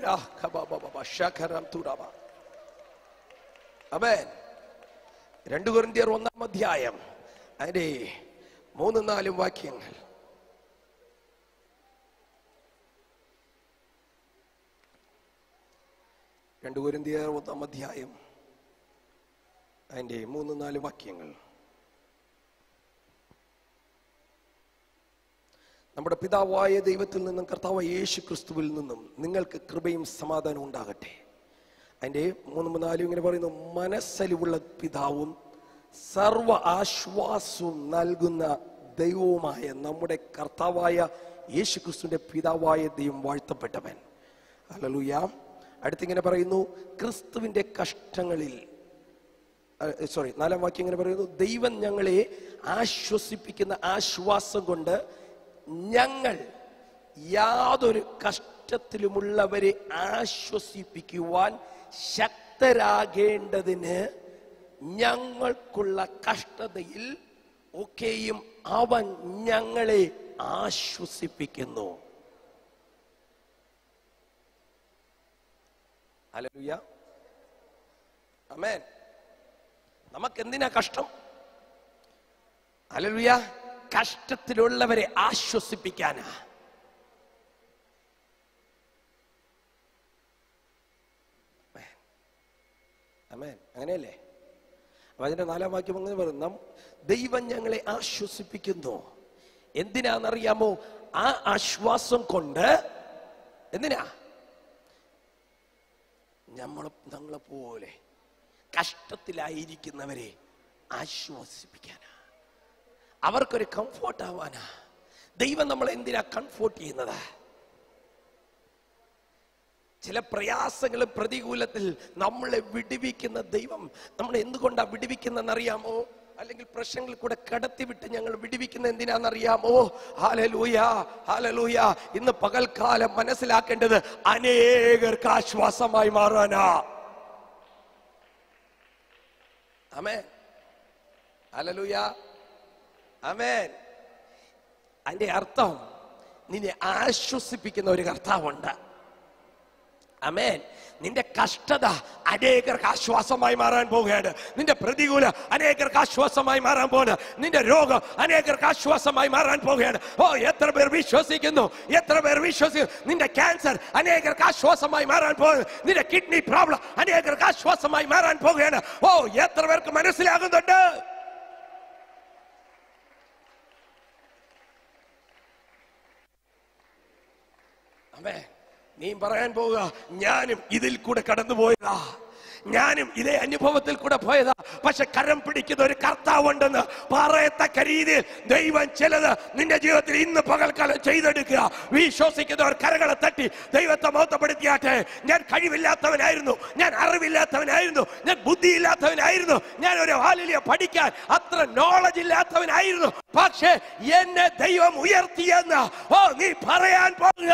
ആമേൻ. രണ്ട് കൊരിന്ത്യർ ഒന്നാം അധ്യായം അതിന്റെ മൂന്നും നാലും വാക്യങ്ങൾ. രണ്ട് കൊരിന്ത്യർ ഒന്നാം അധ്യായം അതിന്റെ മൂന്നും നാല് വാക്യങ്ങൾ. നമ്മുടെ പിതാവായ ദൈവത്തിൽ നിന്നും കർത്താവായ യേശു ക്രിസ്തുവിൽ നിന്നും നിങ്ങൾക്ക് കൃപയും സമാധാനവും ഉണ്ടാകട്ടെ. അതിന്റെ മൂന്നും നാലും ഇങ്ങനെ പറയുന്നു: മനസ്സലിവുള്ള പിതാവും സർവ ആശ്വാസവും നൽകുന്ന ദൈവവുമായ നമ്മുടെ കർത്താവായ യേശു ക്രിസ്തുവിന്റെ പിതാവായ ദൈവം വാഴ്ത്തപ്പെട്ടവൻ. ഹല്ലേലൂയ. അടുത്തിങ്ങനെ പറയുന്നു: ക്രിസ്തുവിന്റെ കഷ്ടങ്ങളിൽ, സോറി നാലാം വാക്യം ഇങ്ങനെ പറയുന്നു: ദൈവം ഞങ്ങളെ ആശ്വസിപ്പിക്കുന്ന ആശ്വാസം കൊണ്ട് ഞങ്ങൾ യാതൊരു കഷ്ടത്തിലുമുള്ളവരെ ആശ്വസിപ്പിക്കുവാൻ ശക്തരാകേണ്ടതിന് ഞങ്ങൾക്കുള്ള കഷ്ടതയിൽ ഒക്കെയും അവൻ ഞങ്ങളെ ആശ്വസിപ്പിക്കുന്നു. ഹല്ലേലൂയ, ആമേൻ. നമുക്കെന്തിനാ കഷ്ടം? ഹല്ലേലൂയ. കഷ്ടത്തിലുള്ളവരെ ആശ്വസിപ്പിക്കാനാ. ആമേൻ, അങ്ങനെയല്ലേ? അപ്പൊ അതിന്റെ നാലാം വാക്യം അങ്ങനെ പറയുന്നു: ദൈവം ഞങ്ങളെ ആശ്വസിപ്പിക്കുന്നു. എന്തിനാന്നറിയാമോ? ആ ആശ്വാസം കൊണ്ട് എന്തിനാ? നമ്മളെ നമ്മളെ പോലെ കഷ്ടത്തിലായിരിക്കുന്നവരെ ആശ്വസിപ്പിക്കാനാ, അവർക്കൊരു കംഫോർട്ട് ആവാനാ. ദൈവം നമ്മളെ എന്തിനാ കംഫോർട്ട് ചെയ്യുന്നത്? ചില പ്രയാസങ്ങളും പ്രതികൂലത്തിൽ നമ്മളെ വിടുവിക്കുന്ന ദൈവം നമ്മളെ എന്തുകൊണ്ടാണ് വിടുവിക്കുന്നതെന്നറിയാമോ? അല്ലെങ്കിൽ പ്രശ്നങ്ങൾ കൂടെ കടത്തിവിട്ട് ഞങ്ങൾ വിടുവിക്കുന്ന എന്തിനാണെന്നറിയാമോ? ഹല്ലേലൂയ, ഹല്ലേലൂയ. ഇന്ന് പകൽക്കാലം മനസ്സിലാക്കേണ്ടത് അനേകർക്ക് ആശ്വാസമായി മാറാനാ. ആമേൻ, ഹല്ലേലൂയ, ആമേൻ. അതിന്റെ അർത്ഥം നിന്നെ ആശ്വസിപ്പിക്കുന്ന ഒരു കർത്താവുണ്ട്. ആമേൻ. നിന്റെ കഷ്ടത അനേകർക്ക് ആശ്വാസമായി മാറാൻ പോവുകയാണ്. നിന്റെ പ്രതികൂല അനേകർക്ക് ആശ്വാസമായി മാറാൻ പോകുന്നു. നിന്റെ രോഗം അനേകർക്ക് ആശ്വാസമായി മാറാൻ പോവുകയാണ്. ഓ, എത്ര പേർ വിശ്വസിക്കുന്നു, എത്ര പേർ വിശ്വസിക്കുന്നു. നിന്റെ ക്യാൻസർ അനേകർക്ക് ആശ്വാസമായി മാറാൻ പോകുന്നു. നിന്റെ കിഡ്നി പ്രോബ്ലം അനേകർക്ക് ആശ്വാസമായി മാറാൻ പോവുകയാണ്. ഓ, എത്ര പേർക്ക് മനസ്സിലാകുന്നുണ്ട്? ആമേൻ. നീ പറയാൻ പോവുക, ഞാനും ഇതിൽ കൂടെ കടന്നുപോയതാ, ഞാനും ഇതേ അനുഭവത്തിൽ കൂടെ പോയതാ. പക്ഷെ കരം പിടിക്കുന്ന ഒരു കർത്താവുണ്ടെന്ന് പറയത്തക്ക രീതിയിൽ ദൈവം ചിലത് നിന്റെ ജീവിതത്തിൽ ഇന്ന് പകൽക്കാലം ചെയ്തെടുക്കുക. വിശ്വസിക്കുന്നവർ കരകളെ തട്ടി ദൈവത്തെ മഹത്വപ്പെടുത്തിയാട്ടെ. ഞാൻ കഴിവില്ലാത്തവനായിരുന്നു, ഞാൻ അറിവില്ലാത്തവനായിരുന്നു, ഞാൻ ബുദ്ധിയില്ലാത്തവനായിരുന്നു, ഞാൻ ഒരു ഹാലിലിയ പഠിക്കാൻ അത്ര നോളജ് ഇല്ലാത്തവനായിരുന്നു. പക്ഷെ എന്നെ ദൈവം ഉയർത്തിയെന്ന് ഓ നീ പറയാൻ പോകുക.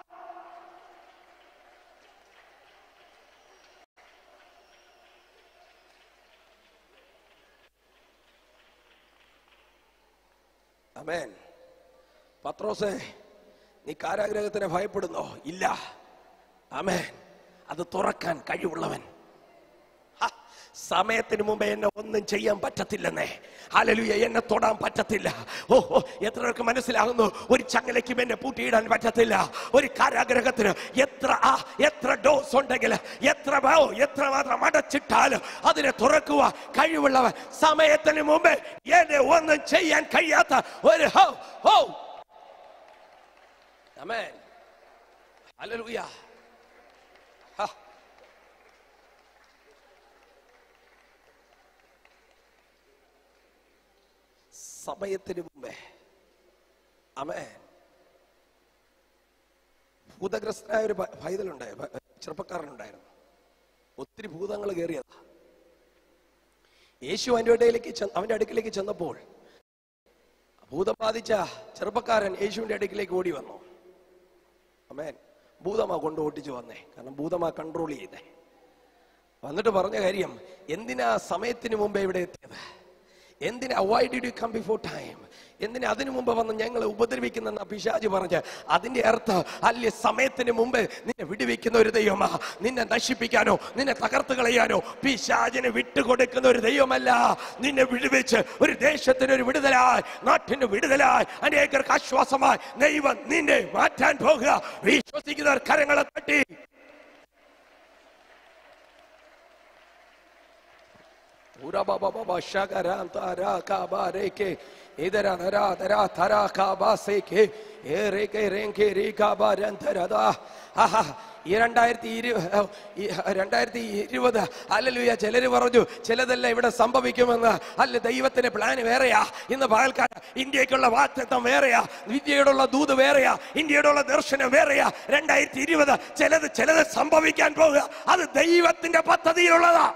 ആമേൻ. പത്രോസേ, നീ കാരാഗ്രഹത്തിനെ ഭയപ്പെടുന്നോ? ഇല്ല. ആമേൻ. അത് തുറക്കാൻ കഴിവുള്ളവൻ. സമയത്തിന് മുമ്പേ എന്നെ ഒന്നും ചെയ്യാൻ പറ്റത്തില്ലെന്നേ. ഹല്ലേലൂയ. എന്നെ തൊടാൻ പറ്റത്തില്ല. ഓഹോ, എത്ര പേർക്ക് മനസ്സിലാകുന്നു? ഒരു ചങ്ങലയ്ക്കും എന്നെ പൂട്ടിയിടാൻ പറ്റത്തില്ല. ഒരു കാരാഗ്രഹത്തിന് എത്ര ആ എത്ര ഡോസ് ഉണ്ടെങ്കിൽ, എത്ര എത്ര മാത്രം അടച്ചിട്ടാലും അതിനെ തുറക്കുക കഴിവുള്ളവൻ. സമയത്തിന് മുമ്പേ എന്നെ ഒന്നും ചെയ്യാൻ കഴിയാത്ത ഒരു ഹോ ഹോ ആമേൻ. ഹല്ലേലൂയ. സമയത്തിന് മുമ്പേ ആമേൻ. ഭൂതഗ്രസ്തനായ ഒരു പൈതലുണ്ടായ ചെറുപ്പക്കാരനുണ്ടായിരുന്നു. ഒത്തിരി ഭൂതങ്ങൾ കയറിയതാ. യേശു അവൻ്റെ ഇടയിലേക്ക് അവന്റെ അടുക്കിലേക്ക് ചെന്നപ്പോൾ ഭൂതം ബാധിച്ച ചെറുപ്പക്കാരൻ യേശുവിന്റെ അടുക്കിലേക്ക് ഓടി വന്നു. ആമേൻ. ഭൂതമാ കൊണ്ട് ഓട്ടിച്ചു വന്നേ, കാരണം ഭൂതമാ കൺട്രോൾ ചെയ്തേ. വന്നിട്ട് പറഞ്ഞ കാര്യം, എന്തിനാ സമയത്തിന് മുമ്പേ ഇവിടെ എത്തിയത്? എന്തിനാ why did you come before time? എന്തിനാ അതിനു മുമ്പ് വന്ന് ഞങ്ങളെ ഉപദ്രവിക്കുന്ന പിശാച് പറഞ്ഞ്, അതിന്റെ അർത്ഥം അല്ലെ സമയത്തിന് മുമ്പ് നിന്നെ വിടുവിക്കുന്ന ഒരു ദൈവമാ. നിന്നെ നശിപ്പിക്കാനോ നിന്നെ തകർത്ത് കളയാനോ പിശാചിന് വിട്ടുകൊടുക്കുന്ന ഒരു ദൈവമല്ല. നിന്നെ വിടുവിച്ച് ഒരു ദേശത്തിന് ഒരു വിടുതലായി, നാട്ടിന് വിടുതലായി, അനേകർക്ക് ആശ്വാസമായി ദൈവം നിന്നെ മാറ്റാൻ പോകുക. വിശ്വസിക്കുന്നവർ കരങ്ങളെ തട്ടി ഈ രണ്ടായിരത്തി രണ്ടായിരത്തി ഇരുപത് ഹല്ലേലൂയ. ചിലര് പറഞ്ഞു ചിലതെല്ലാം ഇവിടെ സംഭവിക്കുമെന്ന്. അല്ല, ദൈവത്തിന്റെ പ്ലാൻ വേറെയാ. ഇന്ന് പകൽക്കാലം ഇന്ത്യക്കുള്ള വാഗ്ദത്തം വേറെയാ, ഇന്ത്യയോടുള്ള ദൂത് വേറെയാ, ഇന്ത്യയോടുള്ള ദർശനം വേറെയാ. രണ്ടായിരത്തി ഇരുപത് ചിലത് ചിലത് സംഭവിക്കാൻ പോകുക. അത് ദൈവത്തിന്റെ പദ്ധതിയിലുള്ളതാ.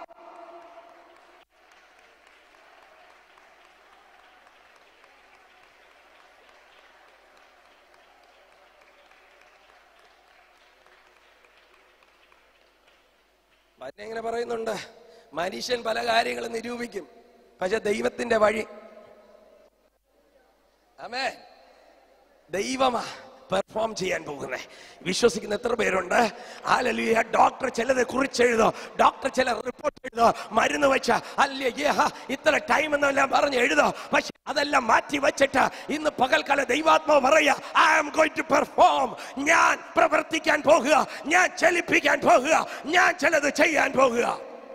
എങ്ങനെ പറയുന്നുണ്ട്, മനുഷ്യൻ പല കാര്യങ്ങളും നിരൂപിക്കും, പക്ഷെ ദൈവത്തിന്റെ വഴി ആമേൻ ദൈവമാ പെർഫോം ചെയ്യാൻ പോകുന്നേ. വിശ്വസിക്കുന്ന എത്ര പേരുണ്ട്? ഹല്ലേലൂയ. ഡോക്ടർ ചിലത് കുറിച്ചെഴുതോ, ഡോക്ടർ ചില റിപ്പോർട്ട് എഴുതോ, മരുന്ന് വെച്ച അല്ലേ ഇത്ര ടൈം എന്നെല്ലാം പറഞ്ഞ് എഴുതോ, പക്ഷെ അതെല്ലാം മാറ്റി വെച്ചിട്ട് ഇന്ന് പകൽക്കാലം ദൈവാത്മാവ് പറയാ, I am going to perform. ഞാൻ പ്രവർത്തിക്കാൻ പോകുക, ഞാൻ ചലിപ്പിക്കാൻ പോകുക, ഞാൻ ചിലത് ചെയ്യാൻ പോകുക.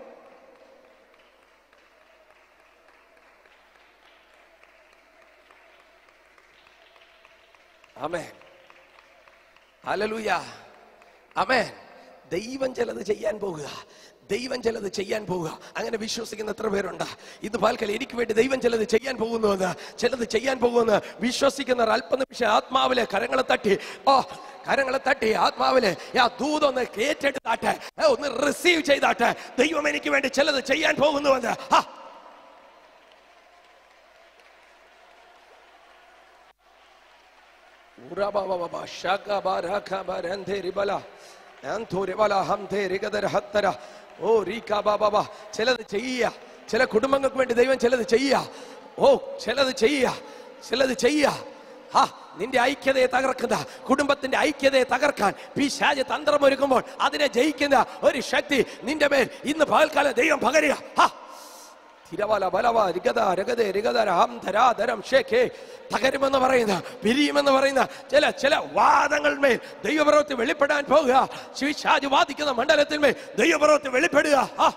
ആമേൻ. ഹല്ലേലൂയ. ആമേൻ. ദൈവം ചിലത് ചെയ്യാൻ പോകുക, ദൈവം ചിലത് ചെയ്യാൻ പോവുക. അങ്ങനെ വിശ്വസിക്കുന്ന എത്ര പേരുണ്ട്? ഇത് പാൽക്കൽ എനിക്ക് വേണ്ടി ദൈവം ചിലത് ചെയ്യാൻ പോകുന്നുവെന്ന്, ചിലത് ചെയ്യാൻ പോകുമെന്ന് വിശ്വസിക്കുന്നവർ അല്പനിമിഷം ആത്മാവിലെ കരങ്ങളെ തട്ടി, ഓ കരങ്ങളെ തട്ടി ആത്മാവിലെ ആ ദൂതൊന്ന് ഏറ്റെടുത്താട്ടെ, ഒന്ന് റിസീവ് ചെയ്താട്ടെ. ദൈവം എനിക്ക് വേണ്ടി ചിലത് ചെയ്യാൻ പോകുന്നുവെന്ന്. ആ ചിലത് ചെയ്യ, ചില കുടുംബങ്ങൾക്ക് വേണ്ടി ദൈവം ചിലത് ചെയ്യ. ഓ ചിലത് ചെയ്യ, ചിലത് ചെയ്യ. ആ നിന്റെ ഐക്യതയെ തകർക്കുന്ന, കുടുംബത്തിന്റെ ഐക്യതയെ തകർക്കാൻ പിശാച് തന്ത്രമൊരുക്കുമ്പോൾ അതിനെ ജയിക്കുന്ന ഒരു ശക്തി നിന്റെ മേൽ ഇന്ന് പകൽക്കാലം ദൈവം പകരുക. തകരുമെന്ന് പറയുന്ന, പിരിയുമെന്ന് പറയുന്ന ചില ചില വാദങ്ങൾമേൽ ദൈവപ്രവൃത്തി വെളിപ്പെടാൻ പോകുക. പിശാച് വാദിക്കുന്ന മണ്ഡലത്തിന്മേൽ ദൈവപ്രവൃത്തി വെളിപ്പെടുക. ആ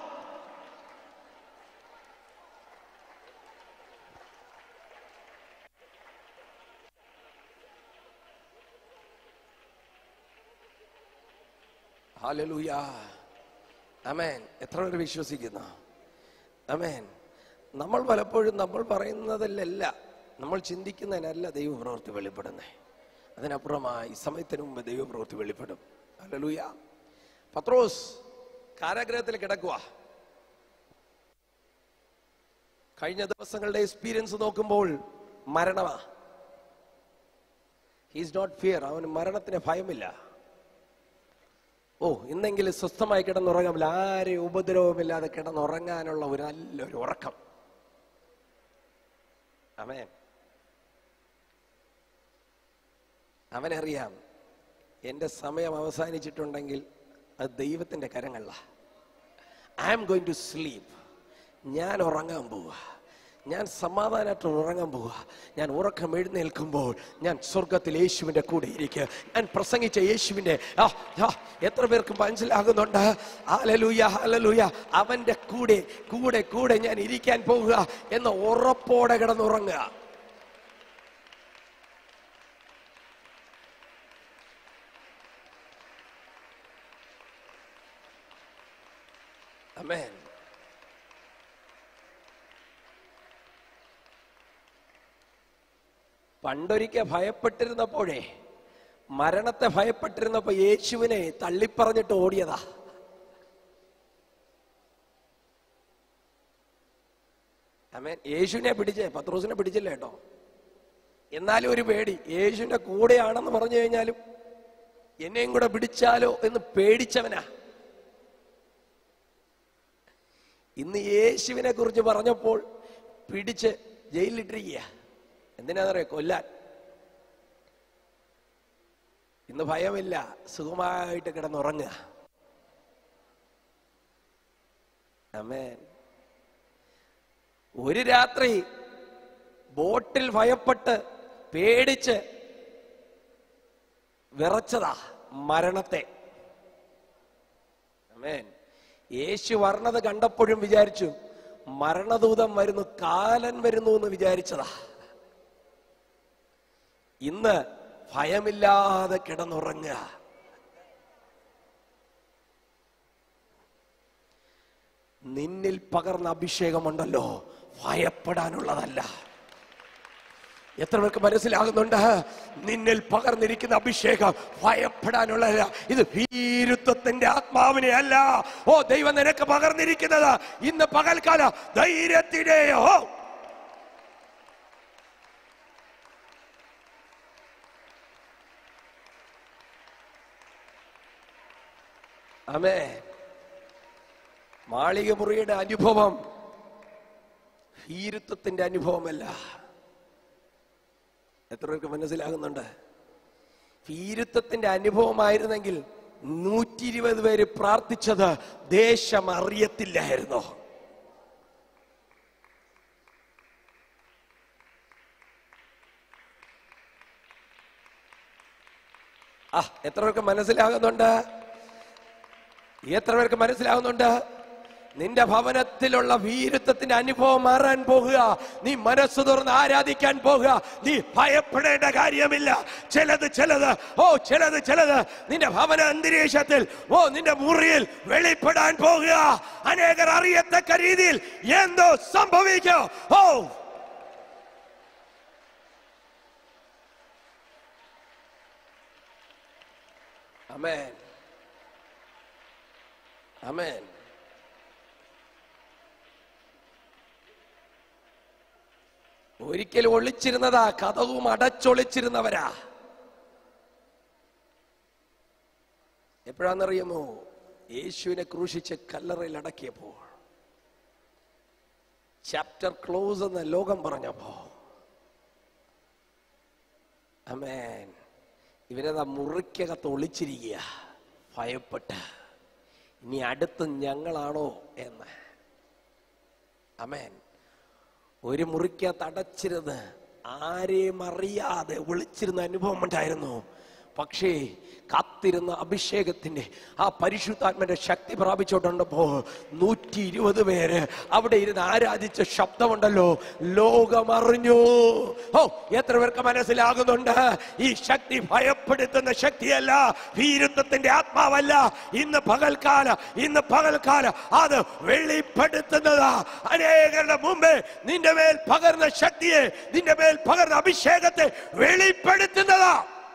ഹല്ലേലൂയ. ആമേൻ. എത്ര പേര് വിശ്വസിക്കുന്നു? ആമേൻ. നമ്മൾ പലപ്പോഴും നമ്മൾ പറയുന്നതിലല്ല, നമ്മൾ ചിന്തിക്കുന്നതിനല്ല ദൈവപ്രവൃത്തി വെളിപ്പെടുന്നേ. അതിനപ്പുറമായി സമയത്തിന് മുമ്പ് ദൈവപ്രവൃത്തി വെളിപ്പെടും. ഹല്ലേലൂയ. പത്രോസ് കാരാഗൃഹത്തിൽ കിടക്കുക. കഴിഞ്ഞ ദിവസങ്ങളുടെ എക്സ്പീരിയൻസ് നോക്കുമ്പോൾ മരണമാ. He's not fear. അവന് മരണത്തിന് ഭയമില്ല. ഓ ഇന്നെങ്കിലും സ്വസ്ഥമായി കിടന്നുറങ്ങാമില്ല, ആരെയും ഉപദ്രവമില്ലാതെ കിടന്നുറങ്ങാനുള്ള ഒരു നല്ലൊരു ഉറക്കം. ആമേൻ. അവനറിയാം എന്റെ സമയം അവസാനിച്ചിട്ടുണ്ടെങ്കിൽ അത് ദൈവത്തിന്റെ കരങ്ങളിലാണ്. I am going to sleep. ഞാൻ ഉറങ്ങാൻ പോവുക, ഞാൻ സമാധാനമായിട്ട് ഉറങ്ങാൻ പോവുക. ഞാൻ ഉറക്കം എഴുന്നേൽക്കുമ്പോൾ ഞാൻ സ്വർഗത്തിൽ യേശുവിന്റെ കൂടെ ഇരിക്കുക. ഞാൻ പ്രസംഗിച്ച യേശുവിന്റെ എത്ര പേർക്ക് മനസ്സിലാകുന്നുണ്ട്? ഹല്ലേലൂയ, ഹല്ലേലൂയ. അവന്റെ കൂടെ കൂടെ കൂടെ ഞാൻ ഇരിക്കാൻ പോകുക എന്ന ഉറപ്പോടെ കിടന്നുറങ്ങുക. ആമേൻ. പണ്ടൊരിക്കൽ ഭയപ്പെട്ടിരുന്നപ്പോഴേ മരണത്തെ ഭയപ്പെട്ടിരുന്നപ്പോ യേശുവിനെ തള്ളിപ്പറഞ്ഞിട്ട് ഓടിയതാ. ആമേൻ. യേശുവിനെ പിടിച്ചേ, പത്രോസിനെ പിടിച്ചില്ല കേട്ടോ. എന്നാലും ഒരു പേടി. യേശുവിന്റെ കൂടെയാണെന്ന് പറഞ്ഞു കഴിഞ്ഞാലും എന്നെയും കൂടെ പിടിച്ചാലോ എന്ന് പേടിച്ചവനാ. ഇന്ന് യേശുവിനെ കുറിച്ച് പറഞ്ഞപ്പോൾ പിടിച്ച് ജയിലിലിട്ടിരിക്കുക. എന്തിനാന്നറിയോ? കൊല്ലാൻ. ഇന്ന് ഭയമില്ല, സുഖമായിട്ട് കിടന്നുറങ്ങുക. ആമേൻ. ഒരു രാത്രി ബോട്ടിൽ ഭയപ്പെട്ട് പേടിച്ച് വിറച്ചതാ മരണത്തെ. ആമേൻ. യേശു വർണ്ണത് കണ്ടപ്പോഴും വിചാരിച്ചു മരണദൂതം വരുന്നു, കാലൻ വരുന്നു എന്ന് വിചാരിച്ചതാ. ഇന്ന് ഭയമില്ലാതെ കിടന്നുറങ്ങുക. നിന്നിൽ പകർന്ന അഭിഷേകമുണ്ടല്ലോ, ഭയപ്പെടാനുള്ളതല്ല. എത്ര പേർക്ക് മനസ്സിലാകുന്നുണ്ട്? നിന്നിൽ പകർന്നിരിക്കുന്ന അഭിഷേകം ഭയപ്പെടാനുള്ളതല്ല. ഇത് ഭീരുത്വത്തിന്റെ ആത്മാവിനെ അല്ല. ഓ, ദൈവം നിനക്ക് പകർന്നിരിക്കുന്നത് ഇന്ന് പകൽക്കാല ധൈര്യത്തിനെയോ. ആമേൻ. മാളിക മുറിയുടെ അനുഭവം ഭീരുത്വത്തിന്റെ അനുഭവമല്ല. എത്ര പേർക്ക് മനസ്സിലാകുന്നുണ്ട്? ഭീരുത്വത്തിന്റെ അനുഭവമായിരുന്നെങ്കിൽ നൂറ്റി ഇരുപത് പേര് പ്രാർത്ഥിച്ചത് ദേശം അറിയത്തില്ലായിരുന്നോ? ആ എത്ര പേർക്ക് മനസ്സിലാകുന്നുണ്ട്? എത്ര പേർക്ക് മനസ്സിലാകുന്നുണ്ട്? നിന്റെ ഭവനത്തിലുള്ള ഭീരുത്വത്തിന്റെ അനുഭവം മാറാൻ പോകുക. നീ മനസ്സ് തുറന്ന് ആരാധിക്കാൻ പോകുക. നീ ഭയപ്പെടേണ്ട കാര്യമില്ല. ചിലത് ചിലത് ഓ ചിലത് ചിലത് നിന്റെ ഭവന അന്തരീക്ഷത്തിൽ, ഓ നിന്റെ മുറിയിൽ വെളിപ്പെടാൻ പോകുക. അനേകർ അറിയത്തക്ക രീതിയിൽ എന്തോ സംഭവിക്കോ. ഓ ആമേൻ. ആമേൻ. ഒരിക്കലും ഒളിച്ചിരുന്നതാ, കതവും അടച്ചൊളിച്ചിരുന്നവരാ. എപ്പോഴാണെന്നറിയുമോ? യേശുവിനെ ക്രൂശിച്ച് കല്ലറയിൽ അടക്കിയപ്പോൾ, ചാപ്റ്റർ ക്ലോസ് എന്ന് ലോകം പറഞ്ഞപ്പോ, ആമേൻ, ഇവരതാ മുറിക്കകത്ത് ഒളിച്ചിരിക്കുക, ഭയപ്പെട്ട്. ഇനി അടുത്ത് ഞങ്ങളാണോ എന്ന്. ആമേൻ. ഒരു മുറിക്കകത്ത് അടച്ചിരുന്ന് ആരെയും അറിയാതെ ഒളിച്ചിരുന്ന അനുഭവം ഉണ്ടായിരുന്നു. പക്ഷേ കാത്തിരുന്ന അഭിഷേകത്തിന്റെ ആ പരിശുദ്ധാത്മന്റെ ശക്തി പ്രാപിച്ചോണ്ടുണ്ടപ്പോ നൂറ്റി ഇരുപത് പേര് അവിടെ ഇരുന്ന് ആരാധിച്ച ശബ്ദമുണ്ടല്ലോ, ലോകമറിഞ്ഞു. ഓ എത്ര പേർക്ക് മനസ്സിലാകുന്നുണ്ട്? ഈ ശക്തി ഭയപ്പെടുത്തുന്ന ശക്തിയല്ല, ഭീരുത്വത്തിന്റെ ആത്മാവല്ല. ഇന്ന് പകൽക്കാല ഇന്ന് പകൽക്കാല അത് വെളിപ്പെടുത്തുന്നതാ. അനേകരുടെ മുമ്പേ നിന്റെ മേൽ പകർന്ന ശക്തിയെ, നിന്റെ മേൽ പകർന്ന അഭിഷേകത്തെ വെളിപ്പെടുത്തുന്നതാ.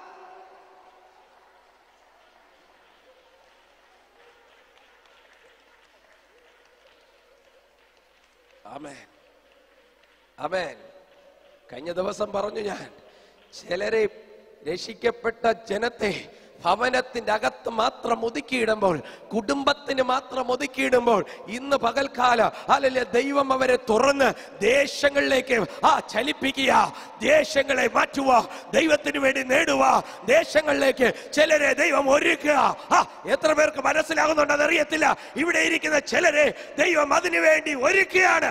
ആമേൻ. ആമേൻ. കഴിഞ്ഞ ദിവസം പറഞ്ഞു ഞാൻ, ചിലരെ രക്ഷിക്കപ്പെട്ട ജനത്തെ ഭവനത്തിന്റെ അകത്ത് മാത്രം ഒതുക്കിയിടുമ്പോൾ, കുടുംബത്തിന് മാത്രം ഒതുക്കിയിടുമ്പോൾ, ഇന്ന് പകൽക്കാല അല്ലല്ലേ ദൈവം അവരെ തുറന്ന് ദേശങ്ങളിലേക്ക് ആ ചലിപ്പിക്കുക, ദേശങ്ങളെ മാറ്റുക, ദൈവത്തിന് വേണ്ടി നേടുക, ദേശങ്ങളിലേക്ക് ചിലരെ ദൈവം ഒരുക്കുക. ആ എത്ര പേർക്ക് മനസ്സിലാകുന്നുണ്ടെന്ന് അറിയത്തില്ല. ഇവിടെ ഇരിക്കുന്ന ചിലരെ ദൈവം അതിനു വേണ്ടി ഒരുക്കുകയാണ്.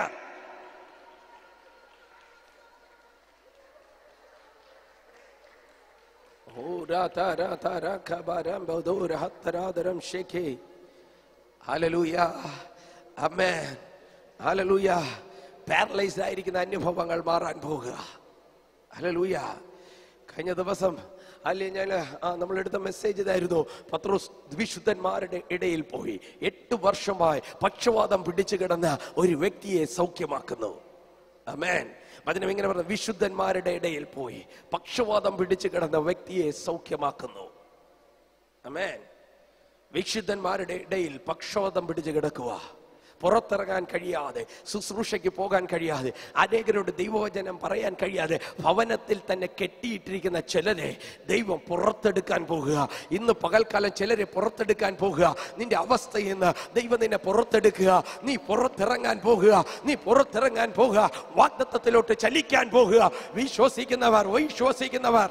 പാരലൈസ്ഡ് ആയിരിക്കുന്ന അനുഭവങ്ങൾ മാറാൻ പോകുക. ഹല്ലേലൂയ. കഴിഞ്ഞ ദിവസം അല്ലേ ഞാൻ ആ നമ്മളെടുത്ത മെസ്സേജ് ഇതായിരുന്നു, പത്രോസ് വിശുദ്ധന്മാരുടെ ഇടയിൽ പോയി എട്ട് വർഷമായി പക്ഷവാതം പിടിച്ചു കിടന്ന ഒരു വ്യക്തിയെ സൗഖ്യമാക്കുന്നു. ആമേൻ. വചനം ഇങ്ങനെ പറഞ്ഞു, വിശുദ്ധന്മാരുടെ ഇടയിൽ പോയി പക്ഷവാതം പിടിച്ചു കിടന്ന വ്യക്തിയെ സൗഖ്യമാക്കുന്നു. ആമേൻ. വിശുദ്ധന്മാരുടെ ഇടയിൽ പക്ഷവാതം പിടിച്ചു കിടക്കുക, പുറത്തിറങ്ങാൻ കഴിയാതെ, ശുശ്രൂഷയ്ക്ക് പോകാൻ കഴിയാതെ, അനേകരോട് ദൈവവചനം പറയാൻ കഴിയാതെ ഭവനത്തിൽ തന്നെ കെട്ടിയിട്ടിരിക്കുന്ന ചിലരെ ദൈവം പുറത്തെടുക്കാൻ പോകുക. ഇന്ന് പകൽക്കാലം ചിലരെ പുറത്തെടുക്കാൻ പോകുക. നിന്റെ അവസ്ഥയിൽ നിന്ന് ദൈവം നിന്നെ പുറത്തെടുക്കുക. നീ പുറത്തിറങ്ങാൻ പോകുക, നീ പുറത്തിറങ്ങാൻ പോകുക, വാഗ്ദത്തത്തിലോട്ട് ചലിക്കാൻ പോകുക. വിശ്വസിക്കുന്നവർ, വിശ്വസിക്കുന്നവർ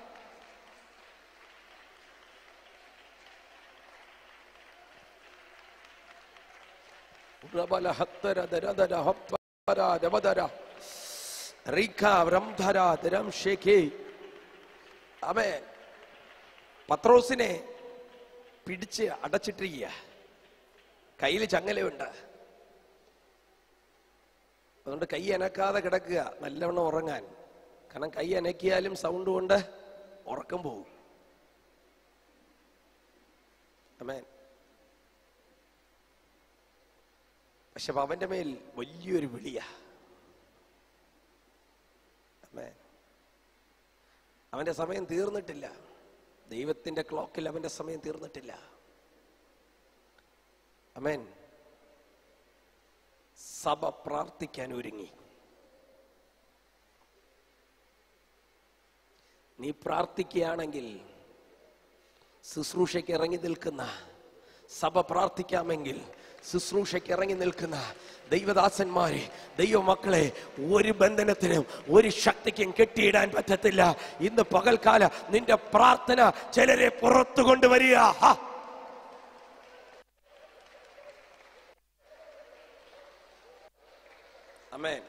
പത്രോസിനെ പിടിച്ച് അടച്ചിട്ടിരിക്കുക, കയ്യിൽ ചങ്ങലയുണ്ട്. അതുകൊണ്ട് കൈ അനക്കാതെ കിടക്കുക, നല്ലവണ്ണം ഉറങ്ങാൻ. കാരണം കൈ അനക്കിയാലും സൗണ്ട് കൊണ്ട് ഉറക്കം പോകും. ആമേൻ. പക്ഷെ അവന്റെ മേൽ വലിയൊരു വിളിയാ. ആമേൻ. അവന്റെ സമയം തീർന്നിട്ടില്ല. ദൈവത്തിന്റെ ക്ലോക്കിൽ അവന്റെ സമയം തീർന്നിട്ടില്ല. ആമേൻ. സഭ പ്രാർത്ഥിക്കാൻ ഒരുങ്ങി. നീ പ്രാർത്ഥിക്കുകയാണെങ്കിൽ, ശുശ്രൂഷയ്ക്ക് ഇറങ്ങി നിൽക്കുന്ന സഭ പ്രാർത്ഥിക്കാമെങ്കിൽ, ശുശ്രൂഷയ്ക്ക് ഇറങ്ങി നിൽക്കുന്ന ദൈവദാസന്മാരെ, ദൈവമക്കളെ, ഒരു ബന്ധനത്തിനും ഒരു ശക്തിക്കും കെട്ടിയിടാൻ പറ്റത്തില്ല. ഇന്ന് പകൽക്കാല നിന്റെ പ്രാർത്ഥന ചിലരെ പുറത്തു കൊണ്ടുവരിക. ആമേൻ.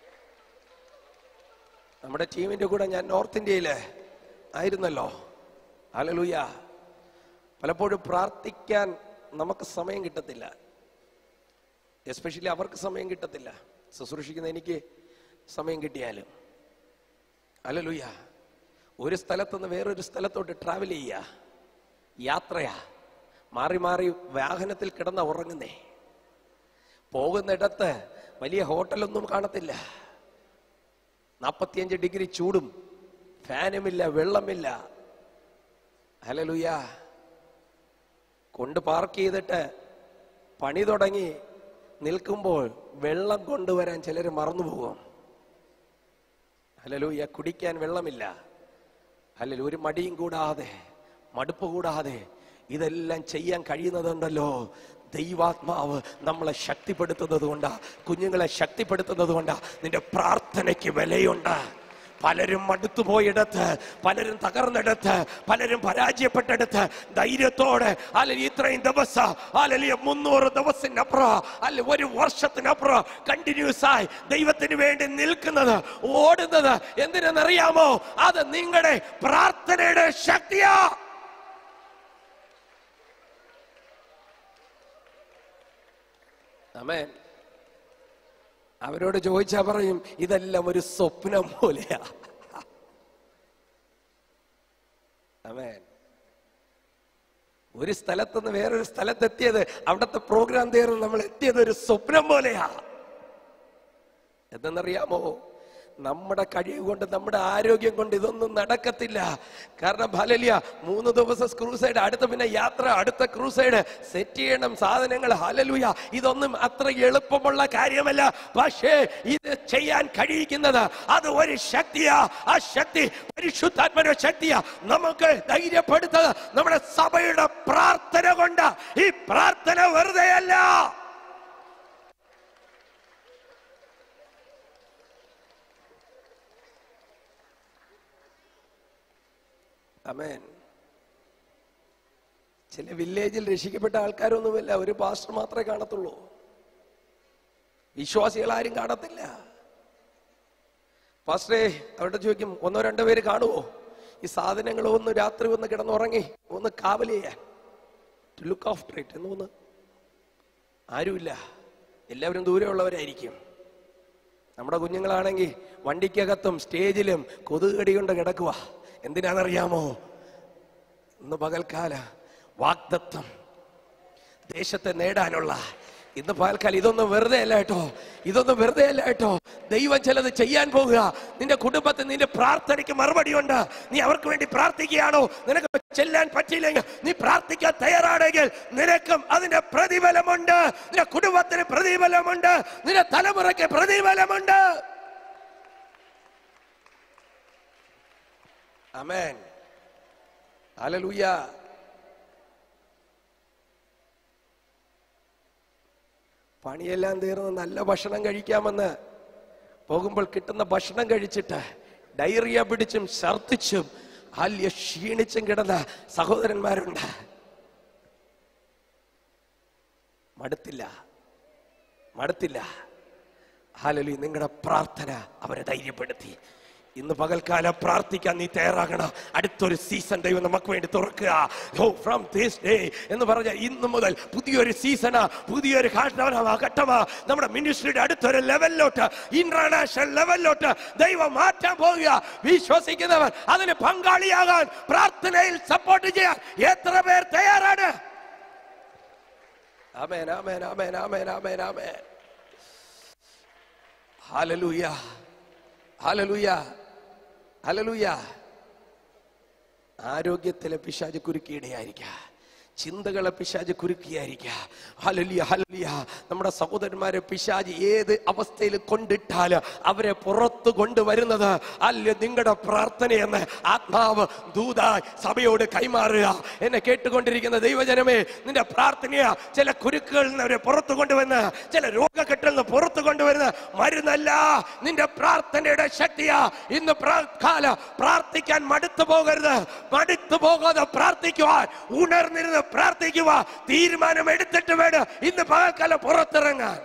നമ്മുടെ ടീമിന്റെ കൂടെ ഞാൻ നോർത്ത് ഇന്ത്യയില് ആയിരുന്നല്ലോ. ഹല്ലേലൂയ. പലപ്പോഴും പ്രാർത്ഥിക്കാൻ നമുക്ക് സമയം കിട്ടത്തില്ല. എസ്പെഷ്യലി അവർക്ക് സമയം കിട്ടത്തില്ല. ശുശ്രൂഷിക്കുന്ന എനിക്ക് സമയം കിട്ടിയാലും. ഹല്ലേലൂയ. ഒരു സ്ഥലത്തുനിന്ന് വേറൊരു സ്ഥലത്തോട്ട് ട്രാവൽ ചെയ്യുക, യാത്രയാ. മാറി മാറി വാഹനത്തിൽ കിടന്ന ഉറങ്ങുന്നേ. പോകുന്നിടത്ത് വലിയ ഹോട്ടലൊന്നും കാണത്തില്ല. നാൽപ്പത്തിയഞ്ച് ഡിഗ്രി ചൂടും, ഫാനുമില്ല, വെള്ളമില്ല. ഹല്ലേലൂയ. കൊണ്ട് പാർക്ക് ചെയ്തിട്ട് പണി തുടങ്ങി നിൽക്കുമ്പോൾ വെള്ളം കൊണ്ടുവരാൻ ചിലർ മറന്നുപോകും. ഹല്ലേലൂയ. കുടിക്കാൻ വെള്ളമില്ല. ഹല്ലേലൂയ. ഒരു മടിയും കൂടാതെ, മടുപ്പ് കൂടാതെ ഇതെല്ലാം ചെയ്യാൻ കഴിയുന്നതുണ്ടല്ലോ. ദൈവാത്മാവ് നമ്മളെ ശക്തിപ്പെടുത്തുന്നത് കൊണ്ടാ, കുഞ്ഞുങ്ങളെ ശക്തിപ്പെടുത്തുന്നത് കൊണ്ടാ. നിന്റെ പ്രാർത്ഥനയ്ക്ക് വിലയുണ്ട്. പലരും മടുത്തുപോയിടത്ത്, പലരും തകർന്നെടുത്ത്, പലരും പരാജയപ്പെട്ടെടുത്ത് ധൈര്യത്തോടെ അല്ലെങ്കിൽ ഇത്രയും ദിവസം അല്ലെങ്കിൽ മുന്നൂറ് ദിവസത്തിനപ്പുറം അല്ല ഒരു വർഷത്തിനപ്പുറം കണ്ടിന്യൂസ് ആയി ദൈവത്തിന് വേണ്ടി നിൽക്കുന്നത്, ഓടുന്നത് എന്തിനെന്നറിയാമോ? അത് നിങ്ങളുടെ പ്രാർത്ഥനയുടെ ശക്തിയാ. ആമേൻ. അവരോട് ചോദിച്ചാ പറയും, ഇതെല്ലാം ഒരു സ്വപ്നം പോലെയാ. ആമേൻ. ഒരു സ്ഥലത്തുനിന്ന് വേറൊരു സ്ഥലത്തെത്തിയത്, അവിടുത്തെ പ്രോഗ്രാം തീർന്ന് നമ്മൾ എത്തിയത് ഒരു സ്വപ്നം പോലെയാ. എന്തെന്നറിയാമോ? നമ്മുടെ കഴിവ് കൊണ്ട്, നമ്മുടെ ആരോഗ്യം കൊണ്ട് ഇതൊന്നും നടക്കത്തില്ല. കാരണം ഹല്ലേലൂയ, മൂന്ന് ദിവസം ക്രൂസൈഡ്, അടുത്ത പിന്നെ യാത്ര, അടുത്ത ക്രൂസൈഡ്, സെറ്റ് ചെയ്യണം സാധനങ്ങൾ. ഹല്ലേലൂയ. ഇതൊന്നും അത്ര എളുപ്പമുള്ള കാര്യമല്ല. പക്ഷേ ഇത് ചെയ്യാൻ കഴിയിക്കുന്നത് അത് ഒരു ശക്തിയാ. ആ ശക്തി പരിശുദ്ധാത്മയുടെ ശക്തിയാ. നമുക്ക് ധൈര്യപ്പെടുത്തുന്നത് നമ്മുടെ സഭയുടെ പ്രാർത്ഥന കൊണ്ട്. ഈ പ്രാർത്ഥന വെറുതെയല്ല. ആമേൻ. ചില വില്ലേജിൽ രക്ഷിക്കപ്പെട്ട ആൾക്കാരൊന്നുമില്ല, ഒരു പാസ്റ്റർ മാത്രമേ കാണത്തുള്ളൂ. വിശ്വാസികൾ ആരും കാണത്തില്ല. പാസ്റ്ററെ അവിടെ ചോദിക്കും, ഒന്നോ രണ്ടോ പേര് കാണുമോ? ഈ സാധനങ്ങൾ ഒന്ന് രാത്രി ഒന്ന് കിടന്നുറങ്ങി ഒന്ന് കാവൽ ചെയ്യാൻ, ടു ലുക്ക് ആഫ്റ്റർ ഇറ്റ് എന്നൊന്ന്. ആരുമില്ല, എല്ലാവരും ദൂരെയുള്ളവരായിരിക്കും. നമ്മുടെ കുഞ്ഞുങ്ങളാണെങ്കിൽ വണ്ടിക്കകത്തും സ്റ്റേജിലും കൊതുകടി കൊണ്ട് കിടക്കുക. എന്തിനാണെന്നറിയാമോ? ഇന്ന് പകൽക്കാല വാഗ്ദത്തം ദേശത്തെ നേടാനുള്ള ഇന്ന് പകൽക്കാലം ഇതൊന്നും വെറുതെ അല്ല കേട്ടോ, ഇതൊന്നും വെറുതെ അല്ല കേട്ടോ. ദൈവം ചിലത് ചെയ്യാൻ പോകുക. നിന്റെ കുടുംബത്തിൽ നിന്റെ പ്രാർത്ഥനയ്ക്ക് മറുപടി ഉണ്ട്. നീ അവർക്ക് വേണ്ടി പ്രാർത്ഥിക്കുകയാണോ? നിനക്ക് ചെല്ലാൻ പറ്റിയില്ലെങ്കിൽ നീ പ്രാർത്ഥിക്കാൻ തയ്യാറാണെങ്കിൽ നിനക്കും അതിന്റെ പ്രതിഫലമുണ്ട്. നിന്റെ കുടുംബത്തിന് പ്രതിഫലമുണ്ട്, നിന്റെ തലമുറയ്ക്ക് പ്രതിഫലമുണ്ട്. ആമേൻ, ഹല്ലേലൂയ. പണിയെല്ലാം തീർന്ന് നല്ല ഭക്ഷണം കഴിക്കാമെന്ന് പോകുമ്പോൾ കിട്ടുന്ന ഭക്ഷണം കഴിച്ചിട്ട് ഡയറിയ പിടിച്ചും ഛർദിച്ചും അല്യ ക്ഷീണിച്ചും കിടന്ന സഹോദരന്മാരുണ്ട്. മടുത്തില്ല, മടുത്തില്ല. ഹല്ലേലൂയ. നിങ്ങളുടെ പ്രാർത്ഥന അവരെ ധൈര്യപ്പെടുത്തി. ഇന്ന് പകൽക്കാലം പ്രാർത്ഥിക്കാൻ നീ തയ്യാറാകണം. അടുത്തൊരു സീസൺ ദൈവം നമുക്ക് വേണ്ടി തുറക്കുക. ഫ്രം ദിസ് ഡേ എന്ന് പറഞ്ഞ ഇന്ന് മുതൽ പുതിയൊരു സീസണാ, പുതിയൊരു ഘട്ടമാ. നമ്മുടെ മിനിസ്ട്രിയുടെ അടുത്തൊരു ലെവലിലോട്ട്, ഇന്റർനാഷണൽ ലെവലിലോട്ട് ദൈവം മാറ്റാൻ പോകുക. വിശ്വസിക്കുന്നവർ അതിന് പങ്കാളിയാകാൻ, പ്രാർത്ഥനയിൽ സപ്പോർട്ട് ചെയ്യാൻ എത്ര പേർ തയ്യാറാണ്? ആമേൻ, ആമേൻ, ആമേൻ, ആമേൻ, ആമേൻ, ആമേൻ. ഹല്ലേലൂയ, ഹല്ലേലൂയ, ഹല്ലേലൂയ. ആരോഗ്യത്തിലെ പിശാച് കുരുക്കിയിടയായിരിക്കുക, ചിന്തകളെ പിശാച് കുരുക്കിയായിരിക്കുക. ഹല്ലേലൂയ, ഹല്ലേലൂയ. നമ്മുടെ സഹോദരന്മാരെ പിശാച് ഏത് അവസ്ഥയിൽ കൊണ്ടിട്ടാൽ അവരെ പുറത്തു കൊണ്ടുവരുന്നത് അല്ല നിങ്ങളുടെ പ്രാർത്ഥനയെന്ന് ആത്മാവ് ദൂതായി സഭയോട് കൈമാറുക. എന്നെ കേട്ടുകൊണ്ടിരിക്കുന്ന ദൈവജനമേ, നിന്റെ പ്രാർത്ഥനയാ ചില കുരുക്കുകളിൽ നിന്ന് അവരെ പുറത്തു കൊണ്ടുവരുന്ന, ചില രോഗക്കെട്ടിൽ നിന്ന് പുറത്തു കൊണ്ടുവരുന്ന മരുന്നല്ല, നിന്റെ പ്രാർത്ഥനയുടെ ശക്തിയാ. ഇന്ന് കാല പ്രാർത്ഥിക്കാൻ മടുത്തു പോകരുത്, മടുത്തു പോകാതെ പ്രാർത്ഥിക്കുവാൻ, ഉണർന്നിരുന്ന് പ്രാർത്ഥിക്കുക. തീരുമാനം എടുത്തിട്ട് വേണം ഇന്ന് പകൽക്കാലം പുറത്തിറങ്ങാൻ.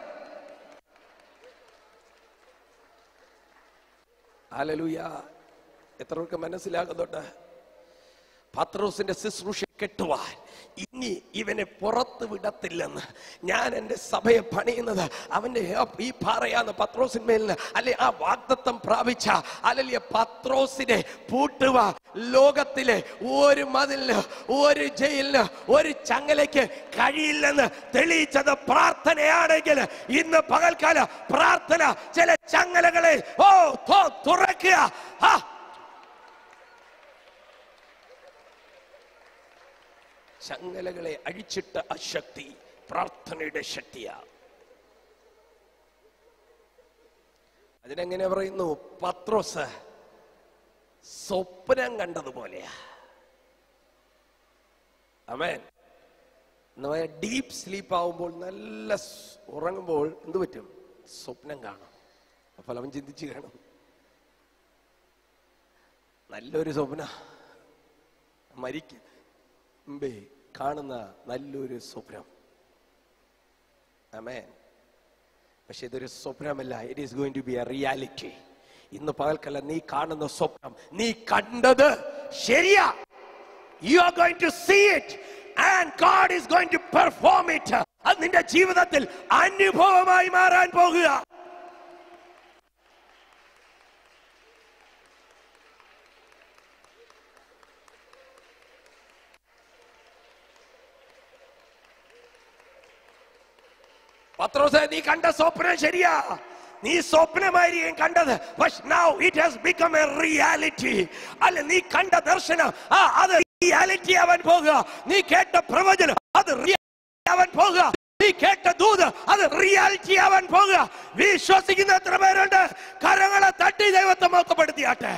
ഹല്ലേലൂയ. എത്ര പേർക്ക് മനസ്സിലാകുന്നുണ്ട്? പത്രോസിന്റെ ശുശ്രൂഷ കെട്ടുവാൻ ഇനി ഇവനെ പുറത്ത് വിടത്തില്ലെന്ന്. ഞാൻ എൻ്റെ സഭയെ പണിയുന്നത് അവന്റെ ഈ പാറയാന്ന് പത്രോസിന്മേൽ അല്ലെ ആ വാഗ്ദത്തം പ്രാപിച്ച അല്ലെ പത്രോസിനെ പൂട്ടുക. ലോകത്തിലെ ഒരു മതിലിന്, ഒരു ജയിലിന്, ഒരു ചങ്ങലയ്ക്ക് കഴിയില്ലെന്ന് തെളിയിച്ചത് പ്രാർത്ഥനയാണെങ്കിൽ ഇന്ന് പകൽക്കാല പ്രാർത്ഥന ചില ചങ്ങലകളെ ഓ തുറക്കുക. ആ ചങ്ങലകളെ അഴിച്ചിട്ട ആ ശക്തി പ്രാർത്ഥനയുടെ ശക്തിയാ. അതിനെങ്ങനെ പറയുന്നു? പത്രോസ് സ്വപ്നം കണ്ടതുപോലെയാ. ആമേൻ. ഡീപ് സ്ലീപ്പ് ആവുമ്പോൾ, നല്ല ഉറങ്ങുമ്പോൾ എന്ത് പറ്റും? സ്വപ്നം കാണും. അപ്പോൾ അവൻ ചിന്തിച്ചു കാണും, നല്ലൊരു സ്വപ്ന, മരിക്കും മുമ്പേ കാണുന്ന നല്ലൊരു സ്വപ്നം. ആമേൻ. പക്ഷെ ഇതൊരു സ്വപ്നമല്ല, it is going to be a reality. ഇന്ന് പകൽക്കല്ല നീ കാണുന്ന സ്വപ്നം, നീ കണ്ടത് ശരിയാ. You are going to see it and God is going to perform it. അത് നിന്റെ ജീവിതത്തിൽ അനുഭവമായി മാറാൻ പോകുക. പത്രോസേ, നീ കണ്ട സ്വപ്നം ശരിയാ, നീ സ്വപ്നമായിരിക്കും കണ്ടത്. പക്ഷെ now it has become a reality. അല്ല, നീ കണ്ട ദർശനം ആ അത് റിയാലിറ്റി ആവാൻ പോകുക. നീ കേട്ട പ്രവചനം അത് റിയാലിറ്റി ആവാൻ പോകുക. നീ കേട്ട ദൂത് അത് റിയാലിറ്റി ആവാൻ പോകുക. വിശ്വസിക്കുന്ന എത്ര പേരുണ്ട്? കരങ്ങളെ തട്ടി ദൈവത്തെ മഹത്വപ്പെടുത്തിയാട്ടെ.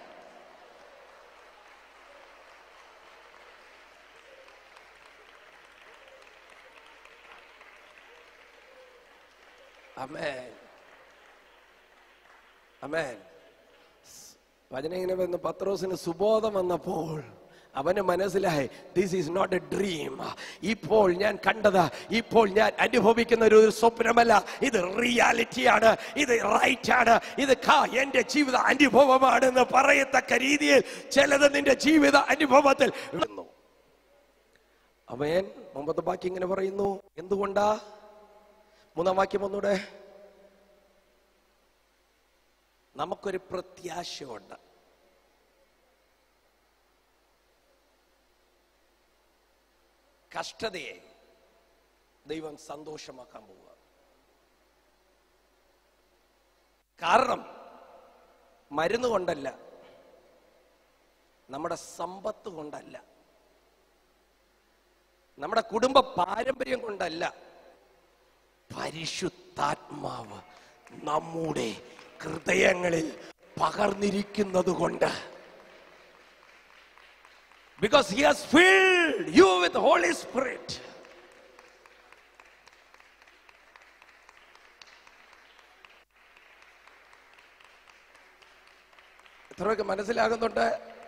ആമേൻ, ആമേൻ. വചനം ഇങ്ങനെ വന്ന് പത്രോസിന് സുബോധം വന്നപ്പോൾ അവന് മനസ്സിലായി, this is not a dream. ഇപ്പോൾ ഞാൻ കണ്ടത്, ഇപ്പോൾ ഞാൻ അനുഭവിക്കുന്ന ഒരു സ്വപ്നമല്ല, ഇത് റിയാലിറ്റിയാണ്, ഇത് റൈറ്റ് ആണ്, ഇത് എന്റെ ജീവിത അനുഭവമാണെന്ന് പറയത്തക്ക രീതിയിൽ ചിലത് നിന്റെ ജീവിത അനുഭവത്തിൽ. ആമേൻ. മുമ്പത്തെ ബാക്കി ഇങ്ങനെ പറയുന്നു, എന്തുകൊണ്ടാ? മൂന്നാം വാക്യം ഒന്നൂടെ. നമുക്കൊരു പ്രത്യാശയുണ്ട്. കഷ്ടതയെ ദൈവം സന്തോഷമാക്കാൻ പോവുക. കാരണം മരുന്ന് കൊണ്ടല്ല, നമ്മുടെ സമ്പത്ത് കൊണ്ടല്ല, നമ്മുടെ കുടുംബ പാരമ്പര്യം കൊണ്ടല്ല, പരിശുദ്ധാത്മാവ് നമ്മുടെ ഹൃദയങ്ങളിൽ പകർന്നിരിക്കുന്നത് കൊണ്ട്. Because he has filled you with the Holy Spirit. എത്രയൊക്കെ മനസ്സിലാകുന്നുണ്ട്?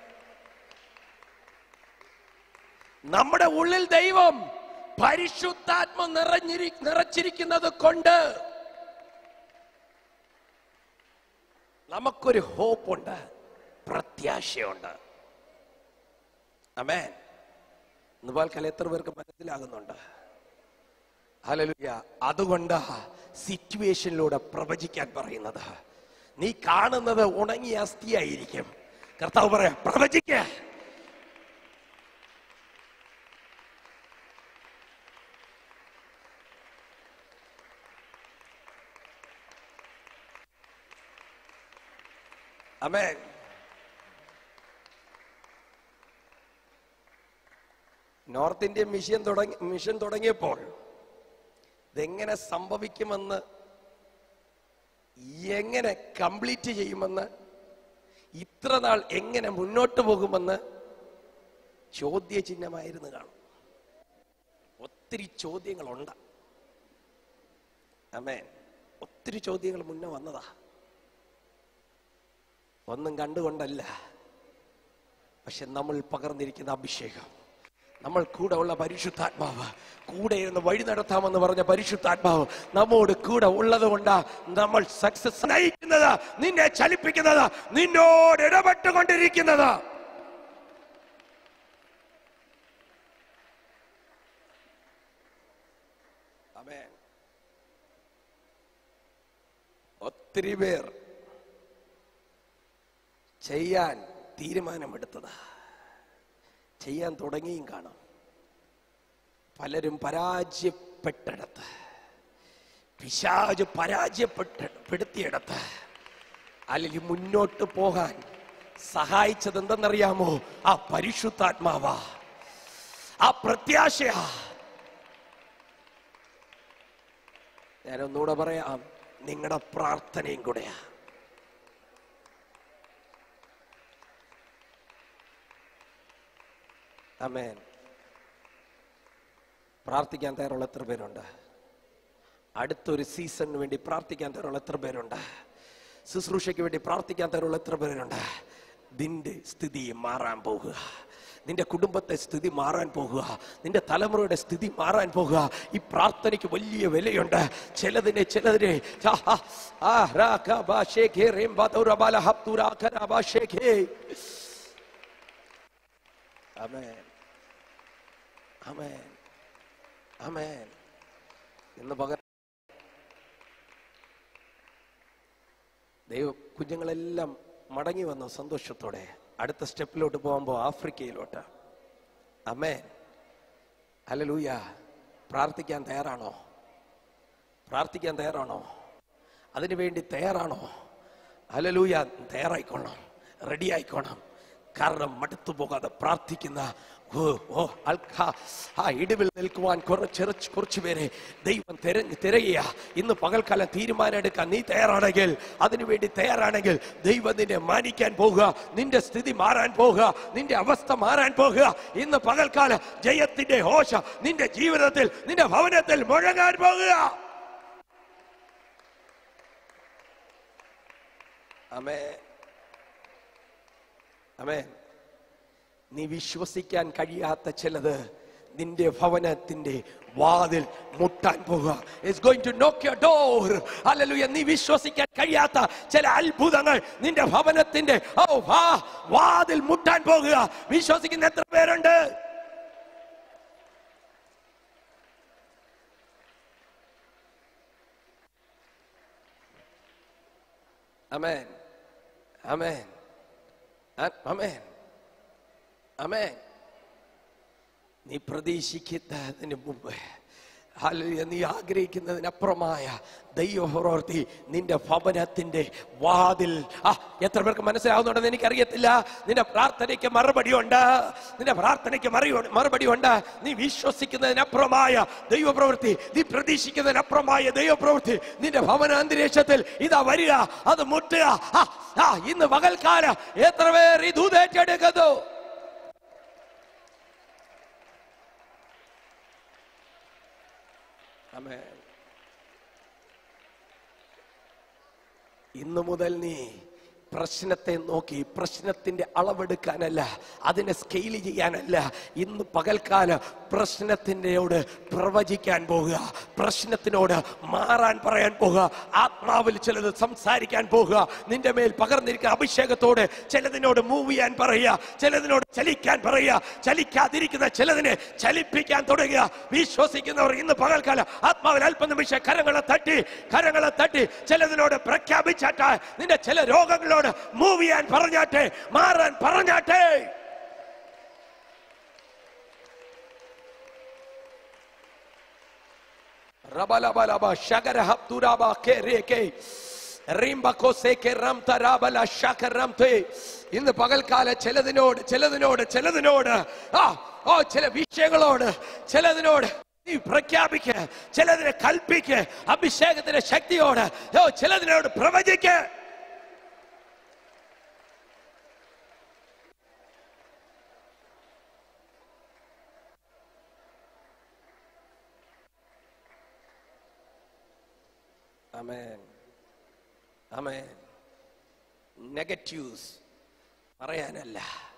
നമ്മുടെ ഉള്ളിൽ ദൈവം പരിശുദ്ധാത്മ നിറഞ്ഞിരി നിറച്ചിരിക്കുന്നത് കൊണ്ട് നമുക്കൊരു ഹോപ്പുണ്ട്, പ്രത്യാശയുണ്ട്. ആമേൻ. ഇന്ന് പകൽക്കാലം എത്ര പേർക്ക് മനസ്സിലാകുന്നുണ്ട്? ഹല്ലേലൂയ. അതുകൊണ്ട് സിറ്റുവേഷനിലൂടെ പ്രവചിക്കാൻ പറയുന്നത്. നീ കാണുന്നത് ഉണങ്ങിയ അസ്ഥിയായിരിക്കും. കർത്താവ് പറയാ, പ്രവചിക്ക. ആമേൻ. നോർത്ത് ഇന്ത്യൻ മിഷൻ തുടങ്ങി മിഷൻ തുടങ്ങിയപ്പോൾ ഇതെങ്ങനെ സംഭവിക്കുമെന്ന്, എങ്ങനെ കംപ്ലീറ്റ് ചെയ്യുമെന്ന്, ഇത്ര നാൾ എങ്ങനെ മുന്നോട്ട് പോകുമെന്ന് ചോദ്യചിഹ്നമായിരുന്നു കാണും. ഒത്തിരി ചോദ്യങ്ങളുണ്ട്. ആമേൻ. ഒത്തിരി ചോദ്യങ്ങൾ മുന്നേ വന്നതാ. ഒന്നും കണ്ടുകൊണ്ടല്ല, പക്ഷെ നമ്മൾ പകർന്നിരിക്കുന്ന അഭിഷേകം, നമ്മൾ കൂടെ ഉള്ള പരിശുദ്ധാത്മാവ്, കൂടെ ഇരുന്ന് വഴി നടത്താമെന്ന് പറഞ്ഞ പരിശുദ്ധാത്മാവ് നമ്മോട് കൂടെ ഉള്ളത് കൊണ്ടാ നമ്മൾ സക്സസ് നയിക്കുന്നത്, നിന്നെ ചലിപ്പിക്കുന്നത്, നിന്നോട് ഇടപെട്ടുകൊണ്ടിരിക്കുന്നത്. ആമേൻ. ഒത്തിരി പേർ ചെയ്യാൻ തീരുമാനമെടുത്തതാ, ചെയ്യാൻ തുടങ്ങിയും കാണാം. പലരും പരാജയപ്പെട്ടിടത്ത്, പിശാച് പരാജയപ്പെടുത്തിയിടത്ത്, അല്ലെങ്കിൽ മുന്നോട്ട് പോകാൻ സഹായിച്ചത് എന്തെന്നറിയാമോ? ആ പരിശുദ്ധാത്മാവാ, ആ പ്രത്യാശയാ. ഞാനൊന്നുകൂടെ പറയാം, നിങ്ങളുടെ പ്രാർത്ഥനയും കൂടെയാ. ആമേൻ. പ്രാർത്ഥിക്കാൻ തയ്യാറുള്ള എത്ര പേരുണ്ട്? അടുത്തൊരു സീസണിന് വേണ്ടി പ്രാർത്ഥിക്കാൻ തയ്യാറുള്ള എത്ര പേരുണ്ട്? ശുശ്രൂഷയ്ക്ക് വേണ്ടി പ്രാർത്ഥിക്കാൻ തയ്യാറുള്ള എത്ര പേരുണ്ട്? നിന്റെ സ്ഥിതി മാറാൻ പോകുക, നിന്റെ കുടുംബത്തെ സ്ഥിതി മാറാൻ പോകുക, നിന്റെ തലമുറയുടെ സ്ഥിതി മാറാൻ പോകുക. ഈ പ്രാർത്ഥനയ്ക്ക് വലിയ വിലയുണ്ട്. ചിലതിനെ ചിലതിനെ ആമേൻ. ആമേൻ. ആമേൻ. ഇന്ന് പകരം ദൈവ കുഞ്ഞുങ്ങളെല്ലാം മടങ്ങി വന്നു സന്തോഷത്തോടെ. അടുത്ത സ്റ്റെപ്പിലോട്ട് പോകുമ്പോൾ ആഫ്രിക്കയിലോട്ട്. ആമേൻ. ഹല്ലേലൂയ. പ്രാർത്ഥിക്കാൻ തയ്യാറാണോ? പ്രാർത്ഥിക്കാൻ തയ്യാറാണോ? അതിനുവേണ്ടി തയ്യാറാണോ? ഹല്ലേലൂയ. തയ്യാറായിക്കോണം, റെഡി ആയിക്കോണം. കാരണം മടുത്തു പോകാതെ പ്രാർത്ഥിക്കുന്ന ആ ഇടിവിൽ നിൽക്കുവാൻ കുറച്ച് കുറച്ചു പേരെ ദൈവം തിരഞ്ഞ് തിരയുക. ഇന്ന് പകൽക്കാലം തീരുമാനം എടുക്കാൻ നീ തയ്യാറാണെങ്കിൽ, അതിനുവേണ്ടി തയ്യാറാണെങ്കിൽ ദൈവം നിന്നെ മാനിക്കാൻ പോകുക, നിന്റെ സ്ഥിതി മാറാൻ പോകുക, നിന്റെ അവസ്ഥ മാറാൻ പോകുക. ഇന്ന് പകൽക്കാലം ജയത്തിന്റെ ഹോശ നിന്റെ ജീവിതത്തിൽ, നിന്റെ ഭവനത്തിൽ മുഴങ്ങാൻ പോകുക. ആമേൻ. ആമേൻ. നീ വിശ്വസിക്കാൻ കഴിയാത്ത ചിലത് നിന്റെ ഭവനത്തിന്റെ വാതിൽ മുട്ടാൻ പോകുക. It's going to knock your door. Hallelujah. നീ വിശ്വസിക്കാൻ കഴിയാത്ത ചില അത്ഭുതങ്ങൾ നിന്റെ ഭവനത്തിന്റെ ഓ വാ വാതിൽ മുട്ടാൻ പോകുക. വിശ്വസിക്കുന്ന എത്ര പേരുണ്ട്? ആമേൻ. ആമേൻ. ആമേൻ. ആമേൻ. നീ പ്രതീക്ഷിക്കുന്നതിന് മുമ്പ് ഹല്ലേലൂയ, നീ ആഗ്രഹിക്കുന്നതിനപ്പുറമായ ദൈവപ്രവൃത്തി നിന്റെ ഭവനത്തിന്റെ വാതിൽ. ആ എത്ര പേർക്ക് മനസ്സിലാവുന്നുണ്ടെന്ന് എനിക്കറിയത്തില്ല. നിന്റെ പ്രാർത്ഥനയ്ക്ക് മറുപടി ഉണ്ട്, നിന്റെ പ്രാർത്ഥനയ്ക്ക് മറുപടി ഉണ്ട്. നീ വിശ്വസിക്കുന്നതിനപ്പുറമായ ദൈവപ്രവൃത്തി, നീ പ്രതീക്ഷിക്കുന്നതിനപ്പുറമായ ദൈവപ്രവൃത്തി നിന്റെ ഭവന അന്തരീക്ഷത്തിൽ ഇതാ വരിക, അത് മുട്ടുക. ആ ഇന്ന് പകൽക്കാലം എത്ര പേർ ഈ ദൂതേറ്റെടുക്കുന്നു? ആമേൻ. ഇന്നു മുതൽ നീ പ്രശ്നത്തെ നോക്കി പ്രശ്നത്തിന്റെ അളവെടുക്കാനല്ല, അതിനെ സ്കെയിൽ ചെയ്യാനല്ല. ഇന്ന് പകൽക്കാലം പ്രശ്നത്തിനോട് പ്രവചിക്കാൻ പോകുക, പ്രശ്നത്തിനോട് മാറാൻ പറയാൻ പോകുക, ആത്മാവിൽ ചിലത് സംസാരിക്കാൻ പോകുക. നിന്റെ മേൽ പകർന്നിരിക്കുന്ന അഭിഷേകത്തോട് ചിലതിനോട് മൂവ് ചെയ്യാൻ പറയുക, ചിലതിനോട് ചലിക്കാൻ പറയുക, ചലിക്കാതിരിക്കുന്ന ചിലതിനെ ചലിപ്പിക്കാൻ തുടങ്ങുക. വിശ്വസിക്കുന്നവർ ഇന്ന് പകൽക്കാലം ആത്മാവിൽ അല്പം നിമിഷം കരങ്ങളെ തട്ടി കരങ്ങളെ തട്ടി ചിലതിനോട് പ്രഖ്യാപിച്ചാട്ടെ. നിന്റെ ചില രോഗങ്ങളോട് മൂവ് ചെയ്യാൻ പറഞ്ഞാട്ടെ, മാറാൻ പറഞ്ഞാട്ടെ. ഇന്ന് പകൽക്കാല ചിലതിനോട് ചിലതിനോട് ചിലതിനോട് ആ ഓ ചില വിഷയങ്ങളോട് ചിലതിനോട് നീ പ്രഖ്യാപിക്ക, ചിലതിനെ കൽപ്പിക്ക്. അഭിഷേകത്തിന്റെ ശക്തിയോട് ഓ ചിലതിനോട് പ്രവചിക്ക്. ആമേൻ, ആമേൻ. നെഗറ്റീവ്സ് പറയാനല്ല,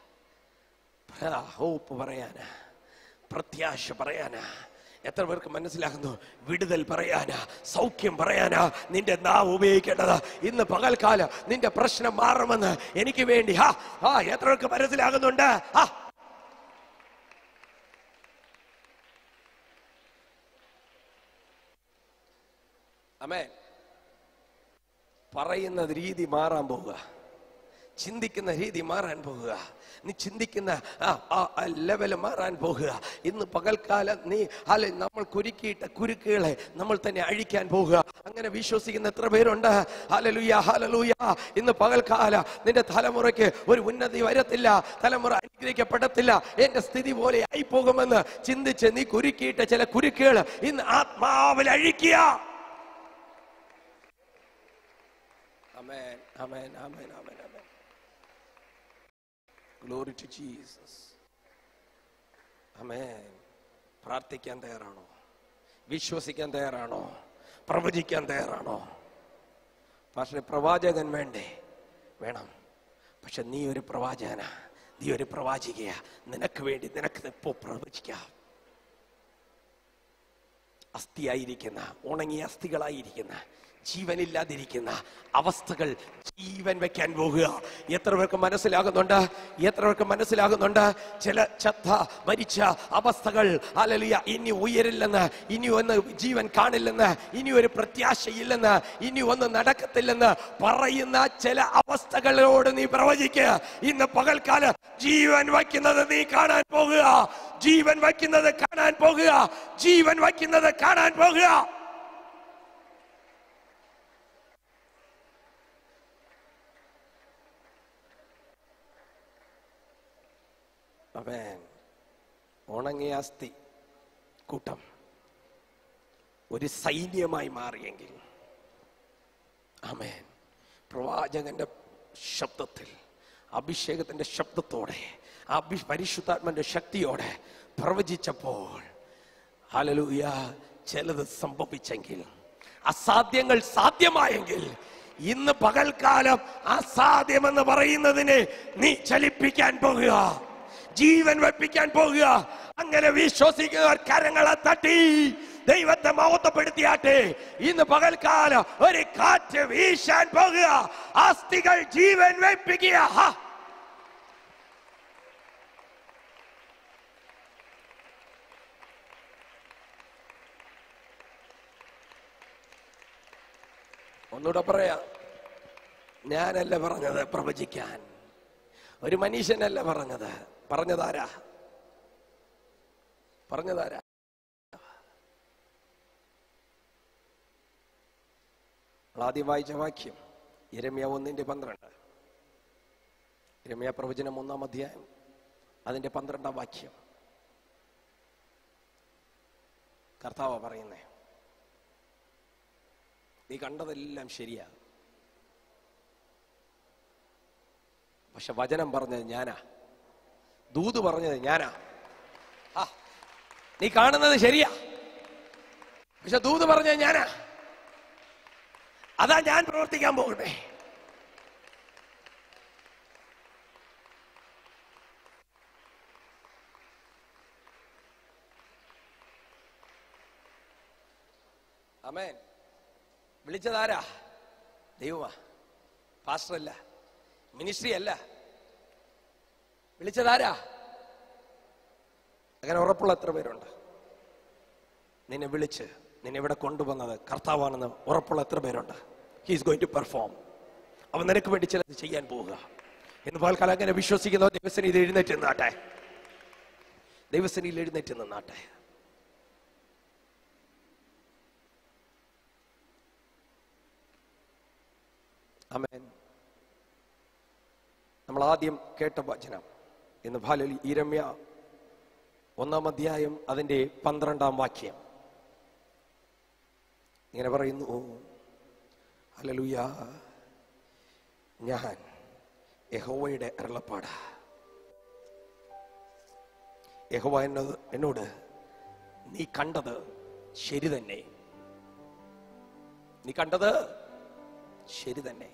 ഹോപ്പ് പറയാനാ, പ്രത്യാശ പറയാനാ. എത്ര പേർക്ക് മനസ്സിലാകുന്നു? വിടുതൽ പറയാനാ, സൗഖ്യം പറയാനാ നിന്റെ നാവ് ഉപയോഗിക്കേണ്ടത്. ഇന്ന് പകൽക്കാലം നിന്റെ പ്രശ്നം മാറുമെന്ന് എനിക്ക് വേണ്ടി ഹാ ആ എത്ര പേർക്ക് മനസ്സിലാകുന്നുണ്ട്? ആ ആമേൻ. പറയുന്ന രീതി മാറാൻ പോവുക, ചിന്തിക്കുന്ന രീതി മാറാൻ പോകുക, നീ ചിന്തിക്കുന്ന ആ ലെവല് മാറാൻ പോകുക. ഇന്ന് പകൽക്കാലം നീ അല്ലെ നമ്മൾ കുരുക്കിയിട്ട കുരുക്കുകളെ നമ്മൾ തന്നെ അഴിക്കാൻ പോകുക. അങ്ങനെ വിശ്വസിക്കുന്ന എത്ര പേരുണ്ട്? ഹല്ലേലൂയ, ഹല്ലേലൂയ. ഇന്ന് പകൽക്കാലം നിന്റെ തലമുറയ്ക്ക് ഒരു ഉന്നതി വരത്തില്ല, തലമുറ അനുഗ്രഹിക്കപ്പെടത്തില്ല, എന്റെ സ്ഥിതി പോലെ ആയി പോകുമെന്ന് ചിന്തിച്ച് നീ കുരുക്കിയിട്ട ചില കുരുക്കുകൾ ഇന്ന് ആത്മാവിൽ അഴിക്കുക. Amen, amen, amen, amen, amen. Glory to Jesus. Amen. പ്രാർത്ഥിക്കാൻ തയ്യാറാണോ? വിശ്വസിക്കാൻ തയ്യാറാണോ? പ്രവചിക്കാൻ തയ്യാറാണോ? പക്ഷേ പ്രവാചകൻ വേണ്ടേ? വേണം. പക്ഷെ നീ ഒരു പ്രവാചകനാ, നീ ഒരു പ്രവാചികയാ. നിനക്ക് വേണ്ടി നിനക്ക് എപ്പോ പ്രവചിക്കാം. അസ്ഥിയായിരിക്കുന്ന, ഉണങ്ങിയ അസ്ഥികളായിരിക്കുന്ന, ജീവനില്ലാതിരിക്കുന്ന അവസ്ഥകൾ ജീവൻ വെക്കാൻ പോകുക. എത്ര പേർക്ക് മനസ്സിലാകുന്നുണ്ട്? എത്ര പേർക്ക് മനസ്സിലാകുന്നുണ്ട്? ചില ചത്ത മരിച്ച അവസ്ഥകൾ ഹല്ലേലൂയ ഇനി ഉയരില്ലെന്ന്, ഇനി ഒന്ന് ജീവൻ കാണില്ലെന്ന്, ഇനി ഒരു പ്രത്യാശയില്ലെന്ന്, ഇനി ഒന്ന് നടക്കത്തില്ലെന്ന് പറയുന്ന ചില അവസ്ഥകളോട് നീ പ്രവചിക്കുക. ഇന്ന് പകൽക്കാലം ജീവൻ വയ്ക്കുന്നത് നീ കാണാൻ പോകുക, ജീവൻ വയ്ക്കുന്നത് കാണാൻ പോകുക, ജീവൻ വയ്ക്കുന്നത് കാണാൻ പോകുക. ആമേൻ. ഉണങ്ങിയ അസ്ഥി കൂട്ടം ഒരു സൈന്യമായി മാറിയെങ്കിൽ, ആമേൻ, പ്രവാചകന്റെ ശബ്ദത്തിൽ, അഭിഷേകത്തിന്റെ ശബ്ദത്തോടെ, പരിശുദ്ധാത്മന്റെ ശക്തിയോടെ പ്രവചിച്ചപ്പോൾ ഹല്ലേലൂയ ചിലത് സംഭവിച്ചെങ്കിൽ, അസാധ്യങ്ങൾ സാധ്യമായെങ്കിൽ, ഇന്ന് പകൽക്കാലം അസാധ്യമെന്ന് പറയുന്നതിനെ നീ ചലിപ്പിക്കാൻ പോകുക, ജീവൻ വെപ്പിക്കാൻ പോകുക. അങ്ങനെ വിശ്വസിക്കുന്നവർ കരങ്ങളെ തട്ടി ദൈവത്തെ മഹത്വപ്പെടുത്തിയാട്ടെ. ഇന്ന് പകൽക്കാലം ഒരു കാറ്റ് വീശാൻ പോകുക, അസ്ഥികൾ ജീവൻ വെപ്പിക്കുക. ഒന്നുകൂടെ പറയാം, ഞാനല്ല പറഞ്ഞത് പ്രവചിക്കാൻ, ഒരു മനുഷ്യനല്ല പറഞ്ഞത്. പറഞ്ഞതാരാ? പറഞ്ഞതാരാ? ആദ്യം വായിച്ച വാക്യം യിരെമ്യാ ഒന്നിന്റെ പന്ത്രണ്ട്. യിരെമ്യാ പ്രവചനം ഒന്നാം അധ്യായം അതിന്റെ പന്ത്രണ്ടാം വാക്യം. കർത്താവ് പറയുന്നേ, നീ കണ്ടതെല്ലാം ശരിയാ, പക്ഷെ വചനം പറഞ്ഞത് ഞാനാ, ദൂത് പറഞ്ഞത് ഞാനാ. ആ നീ കാണുന്നത് ശരിയാ, പക്ഷെ ദൂത് പറഞ്ഞത് ഞാനാ. അതാ ഞാൻ പ്രവർത്തിക്കാൻ പോകട്ടെ. ആമേൻ. വിളിച്ചതാരാ? ദൈവമാ, പാസ്റ്റർ അല്ല, മിനിസ്ട്രി അല്ല. വിളിച്ചതാരാ? അങ്ങനെ ഉറപ്പുള്ള എത്ര പേരുണ്ട്? നിന്നെ വിളിച്ച് നിന്നെ ഇവിടെ കൊണ്ടുവന്നത് കർത്താവാണെന്ന് ഉറപ്പുള്ള എത്ര പേരുണ്ട്? He is going to perform. അവൻ നിനക്ക് വേണ്ടി ചിലത് ചെയ്യാൻ പോവുക എന്ന് പാൽക്കാലം അങ്ങനെ വിശ്വസിക്കുന്ന ദൈവസന്നിധിയിൽ എഴുന്നേറ്റ് നിന്നാട്ടെ. ദൈവസന്നിധിയിൽ എഴുന്നേറ്റ് നിന്നാട്ടെ. ആമേൻ. നമ്മൾ ആദ്യം കേട്ട വചനം ഇന്ന് ബാലലി യിരെമ്യാ ഒന്നാം അധ്യായം അതിന്റെ പന്ത്രണ്ടാം വാക്യം ഇങ്ങനെ പറയുന്നു, ഹല്ലേലൂയ, ഞാൻ യഹോവയുടെ അരുളപ്പാട്. യഹോവ എന്നോട് എന്നോട് നീ കണ്ടത് ശരി തന്നെ, നീ കണ്ടത് ശരി തന്നെ.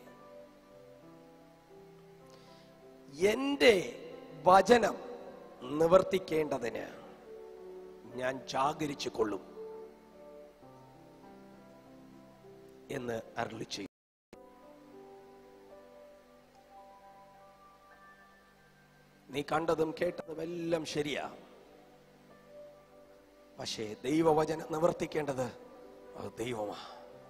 എന്റെ വചനം നിവർത്തിക്കേണ്ടതിന് ഞാൻ ജാഗരിച്ചു കൊള്ളും എന്ന് അരുളി ചെയ്യും. നീ കണ്ടതും കേട്ടതും എല്ലാം ശരിയാ, പക്ഷേ ദൈവവചനം നിവർത്തിക്കേണ്ടത് അത് ദൈവമാ.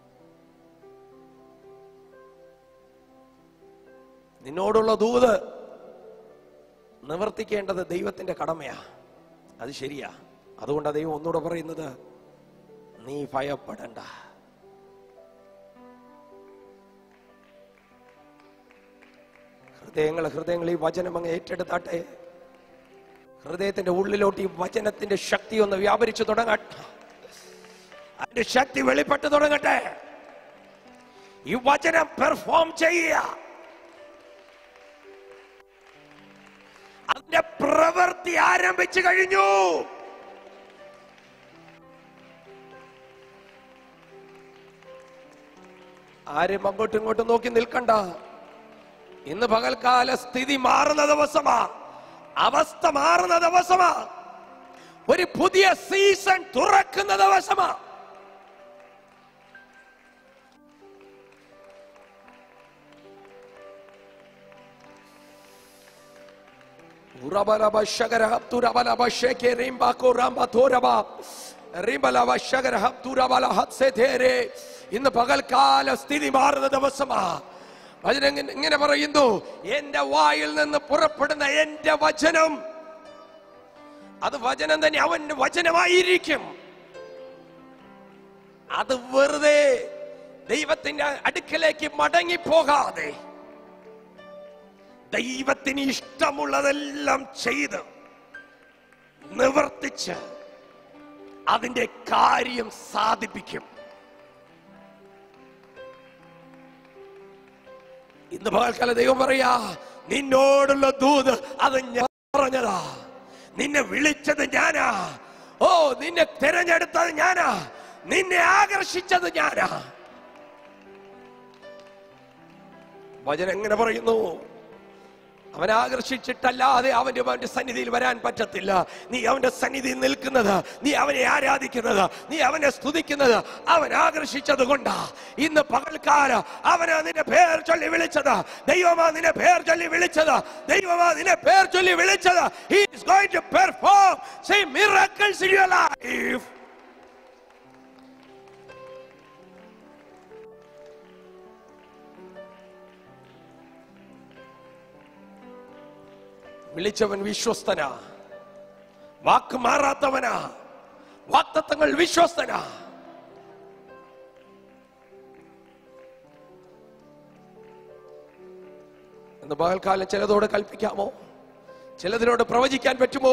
നിന്നോടുള്ള ദൂത് നിവർത്തിക്കേണ്ടത് ദൈവത്തിന്റെ കടമയാ, അത് ശരിയാ. അതുകൊണ്ടാണ് ദൈവം ഒന്നുകൂടെ പറയുന്നത്, നീ ഭയപ്പെടണ്ട. ഹൃദയങ്ങൾ ഹൃദയങ്ങൾ ഈ വചനം അങ്ങ് ഏറ്റെടുത്താട്ടെ. ഹൃദയത്തിന്റെ ഉള്ളിലോട്ട് ഈ വചനത്തിന്റെ ശക്തി ഒന്ന് വ്യാപരിച്ചു തുടങ്ങട്ടെ. അതിന്റെ ശക്തി വെളിപ്പെട്ട് തുടങ്ങട്ടെ. ഈ വചനം പെർഫോം ചെയ്യുക, അതിന്റെ പ്രവൃത്തി ആരംഭിച്ചു കഴിഞ്ഞു. ആരും അങ്ങോട്ടും ഇങ്ങോട്ടും നോക്കി നിൽക്കണ്ട. ഇന്ന് പകൽക്കാല സ്ഥിതി മാറുന്ന ദിവസമാ, അവസ്ഥ മാറുന്ന ദിവസമാ, ഒരു പുതിയ സീസൺ തുറക്കുന്ന ദിവസമാ. ഇന്ന് പകൽക്കാല സ്ഥിതി മാറുന്ന ദിവസമാ. വചനം ഇങ്ങനെ പറയുന്നു, എന്റെ വായിൽ നിന്ന് പുറപ്പെടുന്ന എന്റെ വചനം, അത് വചനം തന്നെ അവന്റെ വചനമായിരിക്കും. അത് വെറുതെ ദൈവത്തിന്റെ അടുക്കലേക്ക് മടങ്ങിപ്പോകാതെ ദൈവത്തിന് ഇഷ്ടമുള്ളതെല്ലാം ചെയ്ത് നിവർത്തിച്ച് അതിന്റെ കാര്യം സാധിപ്പിക്കും. ഇന്ന് പകൽക്കാലം ദൈവം പറയാ, നിന്നോടുള്ള ദൂത് അത് ഞാൻ പറഞ്ഞതാ, നിന്നെ വിളിച്ചത് ഞാനാ, ഓ നിന്നെ തിരഞ്ഞെടുത്തത് ഞാനാ, നിന്നെ ആകർഷിച്ചത് ഞാനാ. വചനം എങ്ങനെ പറയുന്നു? അവൻ ആകർഷിച്ചിട്ടല്ലാതെ അവന്റെ അവന്റെ സന്നിധിയിൽ വരാൻ പറ്റത്തില്ല. നീ അവന്റെ സന്നിധിയിൽ നിൽക്കുന്നത്, നീ അവനെ ആരാധിക്കുന്നത്, നീ അവനെ സ്തുതിക്കുന്നത് അവൻ ആകർഷിച്ചത് കൊണ്ടാ. ഇന്ന് പകൽക്കാലം അവനാ നിന്നെ പേർ ചൊല്ലി വിളിച്ചത്, ദൈവമാ നിന്നെ പേർ ചൊല്ലി വിളിച്ചത്, ദൈവമാ നിന്നെ പേർ ചൊല്ലി വിളിച്ചത്. He is going to perform some miracles in your life. വിളിച്ചവൻ വിശ്വസ്തനാ, വാക്ക് മാറാത്തവനാ, വാഗ്ദത്തങ്ങൾ വിശ്വസ്തനാ. ഇന്ന് പകൽക്കാലം ചിലതോട് കൽപ്പിക്കാമോ? ചിലതിനോട് പ്രവചിക്കാൻ പറ്റുമോ?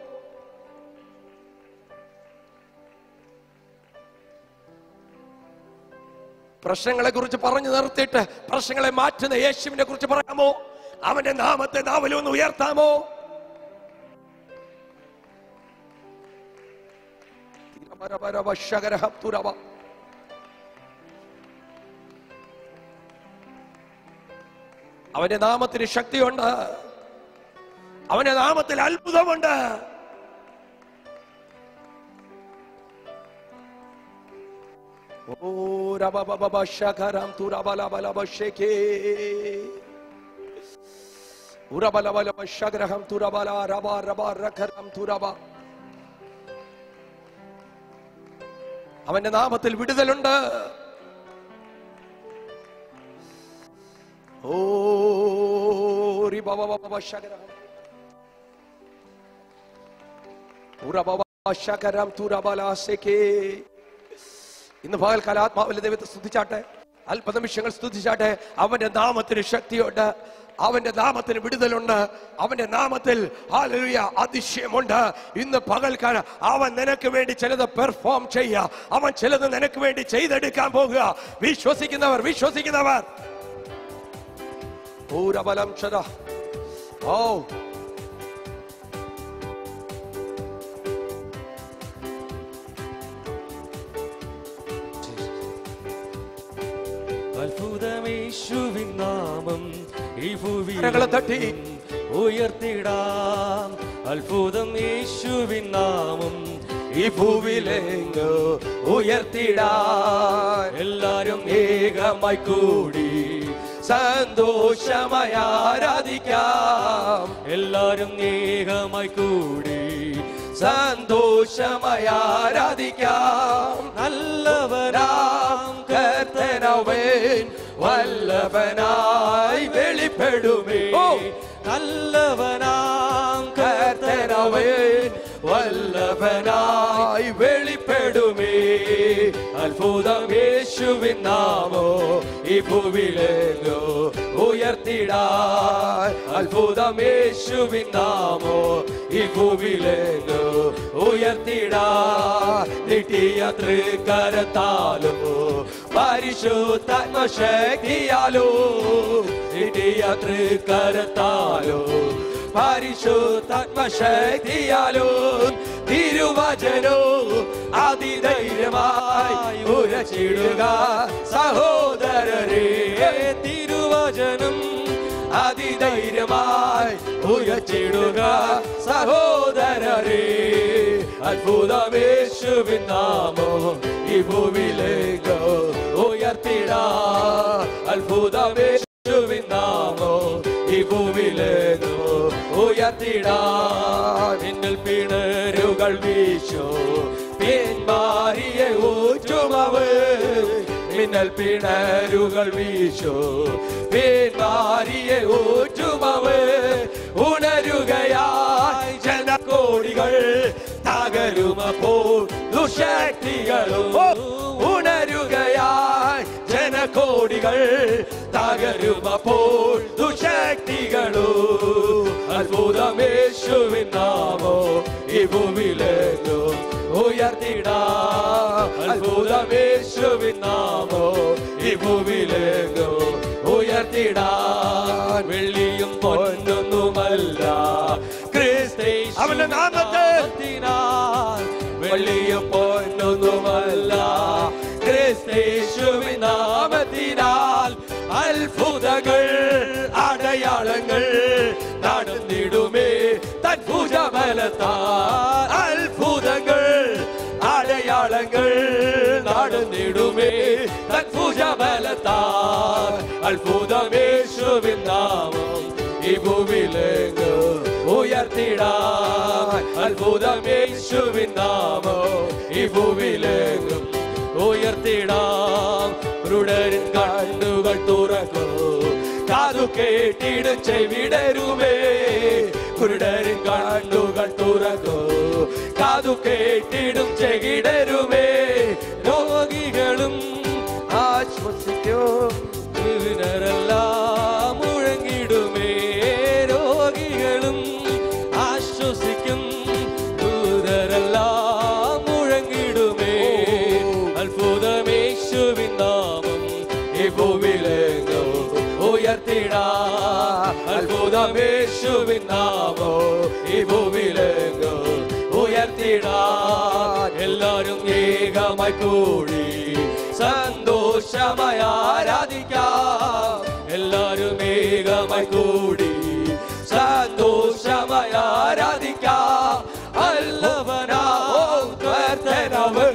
പ്രശ്നങ്ങളെ കുറിച്ച് പറഞ്ഞു നിർത്തിയിട്ട് പ്രശ്നങ്ങളെ മാറ്റുന്ന യേശുവിനെ കുറിച്ച് പറയാമോ? അവന്റെ നാമത്തെ നാവിലൊന്ന് ഉയർത്താമോ? അവന്റെ നാമത്തിന് ശക്തിയുണ്ട്. അവന്റെ നാമത്തിൽ അത്ഭുതമുണ്ട്. ഓ രബബബ ശകരം തുരബലബലബ ശകേ ഉരബലബലബ ശഗ്രഹം തുരബല രബ രബ രഖരം തുരബ. അവന്റെ നാമത്തിൽ വിടുതലുണ്ട്. ഓ റിബബബ ശഗ്രഹം ഉരബബ ശകരം തുരബല ശകേ. ഇന്ന് പകൽക്കാല ആത്മാവിലെ ദൈവത്തെ സ്തുതിച്ചാട്ടെ. അല്പനിമിഷങ്ങൾ സ്തുതിച്ചാട്ടെ. അവന്റെ നാമത്തിന് ശക്തിയുണ്ട്. അവന്റെ നാമത്തിന് വിടുതലുണ്ട്. അവന്റെ നാമത്തിൽ ഹല്ലേലൂയ അതിശയമുണ്ട്. ഇന്ന് പകൽക്കാലം അവൻ നിനക്ക് വേണ്ടി ചിലത് പെർഫോം ചെയ്യുക. അവൻ ചിലത് നിനക്ക് വേണ്ടി ചെയ്തെടുക്കാൻ പോകുക. വിശ്വസിക്കുന്നവർ വിശ്വസിക്കുന്നവർ പൂരബലം ചത. ഓ അത്ഭുതമേശുവിൻ നാമം ഈ ഭൂവിൽ തട്ടി ഉയർത്തിടാം. അത്ഭുതം യേശുവിൻ നാമം ഈ ഭൂവിലെങ്ങ് ഉയർത്തിടാൻ. എല്ലാരും ഏകമായി കൂടി സന്തോഷമായി ആരാധിക്കാം. എല്ലാരും ഏകമായി കൂടി സന്തോഷമായി ആരാധിക്കാം. നല്ലവനാം കർത്തനവൻ വല്ലഭനായി വെളിപ്പെടുമേ. നല്ലവനാം കർത്തനവൻ വല്ലഭനായി വെളിപ്പെടുമേ. അത്ഭുതം യേശുവിൻ നാമോ ഈ ഭൂവിലെങ്ങോ ഉയർത്തിടാൻ. അത്ഭുതം യേശുവിൻ നാമോ ഈ ഭൂവിലെങ്ങോ ഉയർത്തിടാൻ. നീട്ടിയ തൃക്കരത്താലോ പരിശുദ്ധാത്മശക്തിയാലോ. നീട്ടിയ തൃക്കരത്താലോ പരിശുദ്ധാത്മശക്തിയാലോ. തിരുവചനോ അതിധൈര്യമായി ഉരച്ചിടുക സഹോദരരെ. തിരുവചനം അതിധൈര്യമായി ഉരച്ചിടുക സഹോദരരെ. അത്ഭുതമേശുവിൻ നാമോ ഈ ഭൂവിലേക്കോ ഉയർത്തിടാം. അത്ഭുതമേശുവിൻ നാമോ ഈ ഭൂവിലേക്കോ ഉയർത്തിടാം. നിന്നിൽ പിണരുകൾ വീശോ പിന്മാരിയെ ഊറ്റുമവ്. മിന്നൽ പിണരുകൾ വീശോ പിന്മാരിയെ ഊറ്റുമവ്. ഉണരുകയായി ജനകോടികൾ തകരുമപ്പോൾ ദുശക്തികളും. ഉണരുകയായി ജനകോടികൾ തകരുമപ്പോൾ ദുശക്തികളും. അത്ഭുതമേശുവിൻ നാമോ ഈ ഭൂമിയിലേക്കോ ഉയർത്തിടാം. അത്ഭുതമേശുവിൻ നാമോ ഈ ഭൂമിയിലേക്കോ ഉയർത്തിടാൻ. വെള്ളിയും പൊന്നൊന്നുമല്ല ക്രിസ്തേശു അവന്റെ നാമത്തിനാൽ. വെള്ളിയും പൊന്നൊന്നുമല്ല ക്രിസ്തേശുവിൻ നാമത്തിനാൽ. അത്ഭുതങ്ങൾ അടയാളങ്ങൾ നടന്നിടുമേ തൻ ഭുജബലത്താൽ. അത്ഭുതങ്ങൾ അടയാളങ്ങൾ നടന്നിടുമേ തൻ ഭുജബലത്താൽ. അത്ഭുതമേശുവിൻ നാമം ഈ ഭൂമിയിലേങ്ങ് ഉയർത്തിടാൻ. അത്ഭുതമേശുവിൻ നാമം ഈ ഭൂമിയിലേങ്ങും ഉയർത്തിടാം. കുരുടരിൻ കണ്ണുകൾ തുറക്കൂ, കാതു കേട്ടിടും ചെവിടരുമേ. കുരുടരിൻ കണ്ണുകൾ തുറക്കൂ, കാതു കേട്ടിടും ചെകിടരുമേ. രോഗികളും ആശ്വസിക്കും, വിനരെല്ലാം മുഴങ്ങിടുമേ. അത്ഭുതമേശുവിൻ നാമം ഈ ഭൂമിയിലെങ്ങും ഉയർത്തിടാൻ എല്ലാരും ഏകമായി കൂടി സന്തോഷമായി ആരാധിക്കാം. എല്ലാരും ഏകമായി കൂടി സന്തോഷമായി ആരാധിക്കാം. വല്ലഭനാം കർത്തനവൻ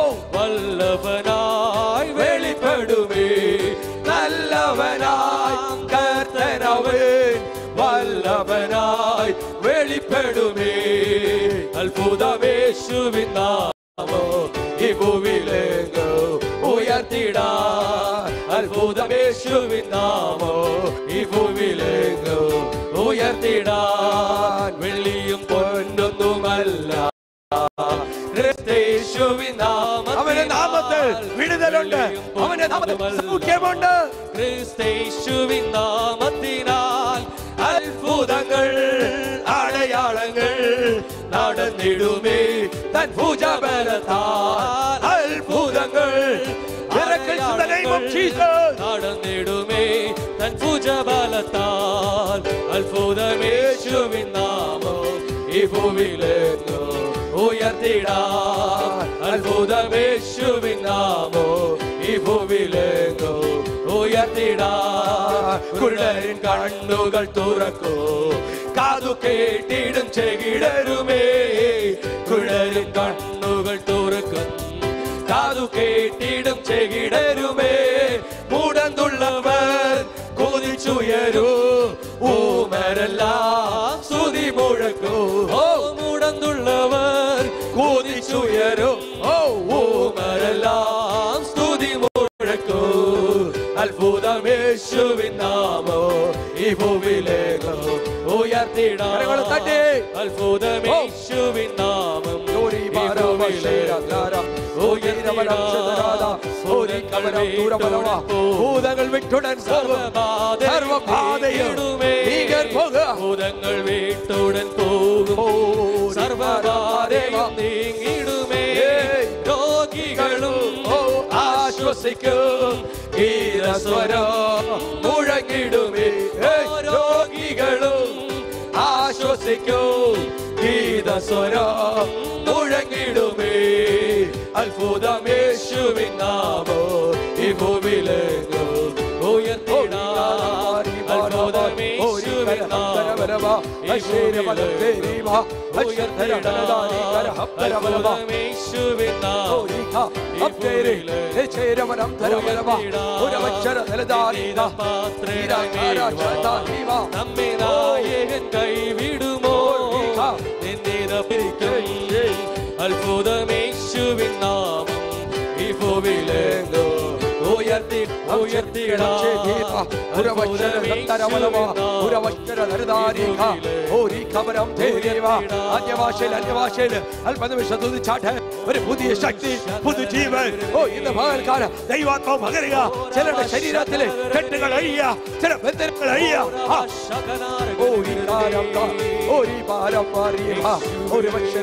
വല്ലഭനായി വെളിപ്പെടുമേ. നല്ലവനായി കർത്തനവൻ വല്ലഭനായി വെളിപ്പെടുമേ. അത്ഭുതമേശുവിൻ നാമം ഈ ഭൂമിയിലെങ്ങും ഉയർത്തിടാൻ. അത്ഭുതമേശുവിൻ നാമം ഈ ഭൂമിയിലെങ്ങും ഉയർത്തിടാൻ. വെള്ളിയും പൊന്നൊന്നുമല്ല ക്രിസ്തേശുവിൻ നാമത്തിൽ. അവന്റെ നാമത്തിൽ വിടുതലുണ്ട്, അവന്റെ നാമത്തിൽ സൗഖ്യമുണ്ട്. ക്രിസ്തേശുവിൻ നാമത്തിനാൽ അത്ഭുതങ്ങൾ അടയാളങ്ങൾ നടന്നിടുമേ. തൻ ഭുജബലത്താൽ അത്ഭുതങ്ങൾ നടന്നിടുമേ. തൻ ഭുജബലത്താൽ അത്ഭുതമേശുവിൻ നാമം ഈ ഭൂമിയിലെങ്ങും ഉയർത്തിടാൻ. അത്ഭുതമേശുവിൻ നാമം ഈ ഭൂമിയിലെങ്ങും ഉയർത്തിടാൻ. കുരുടരിൻ കണ്ണുകൾ തുറക്കൂ, കാതു കേട്ടിടും ചെകിടരുമേ. കുരുടരിൻ കണ്ണുകൾ തുറക്കും, കാതു കേട്ടിടും ചെകിടരുമേ. മുടന്തുള്ളവർ കുതിച്ചുയരൂ, ഊമരെല്ലാം സ്തുതി മുഴക്കൂ. ഓ മുടന്തുള്ളവർ കുതിച്ചുയരൂ, ഓ ഊമരെല്ലാം സ്തുതി മുഴക്കൂ. അത്ഭുതമേശുവിൻ നാമം ഈ ഭൂമിയിലെങ്ങും ഉയർത്തിടാൻ. അത്ഭുതമേശുവിൻ നാമം ഭൂതങ്ങൾ വിട്ടുടൻ സർവബാധയും ഭൂതങ്ങൾ വീട്ടുടൻ പോകും. സർവബാധയും നീങ്ങിടുമേ. രോഗികളും ആശ്വസിക്കും. ഗീതസ്വരം മുഴങ്ങിടുമേ. രോഗികളും ആശ്വസിക്കും. ഗീതസ്വരം മുഴങ്ങിടുമേ. അത്ഭുതമേശുവിൻ നാമം ഈ ഭൂമിയിലെങ്ങും ഉയർത്തിടാൻ. അത്ഭുതമേശുവിൻ നാമം ഈ ഭൂമിയിലെങ്ങും ഉയർത്തിടാൻ. അത്ഭുതമേശുവിൻ നാമം നമ്മെ നായകൻ കൈവിടുമോ? അത്ഭുതമേശുവിൻ നാമം ഈ ഭൂമിയിലെങ്ങും ഉയർത്തി ഉയർത്തിടാൻ. അന്യഭാഷയിൽ അന്യഭാഷയിൽ അല്പനിമിഷം തുതിച്ചാട്ടെ. ഒരു പുതിയ ശക്തി, പുതു ജീവൻ. ഓ ഇന്ന് പകൽക്കാല ദൈവാത്മാവ് പകരുക. ചിലരുടെ ശരീരത്തിലെ കെട്ടുകൾ അഴിയ, ചില ബന്ധനങ്ങൾ അഴിയ. ഒരു മനുഷ്യനെ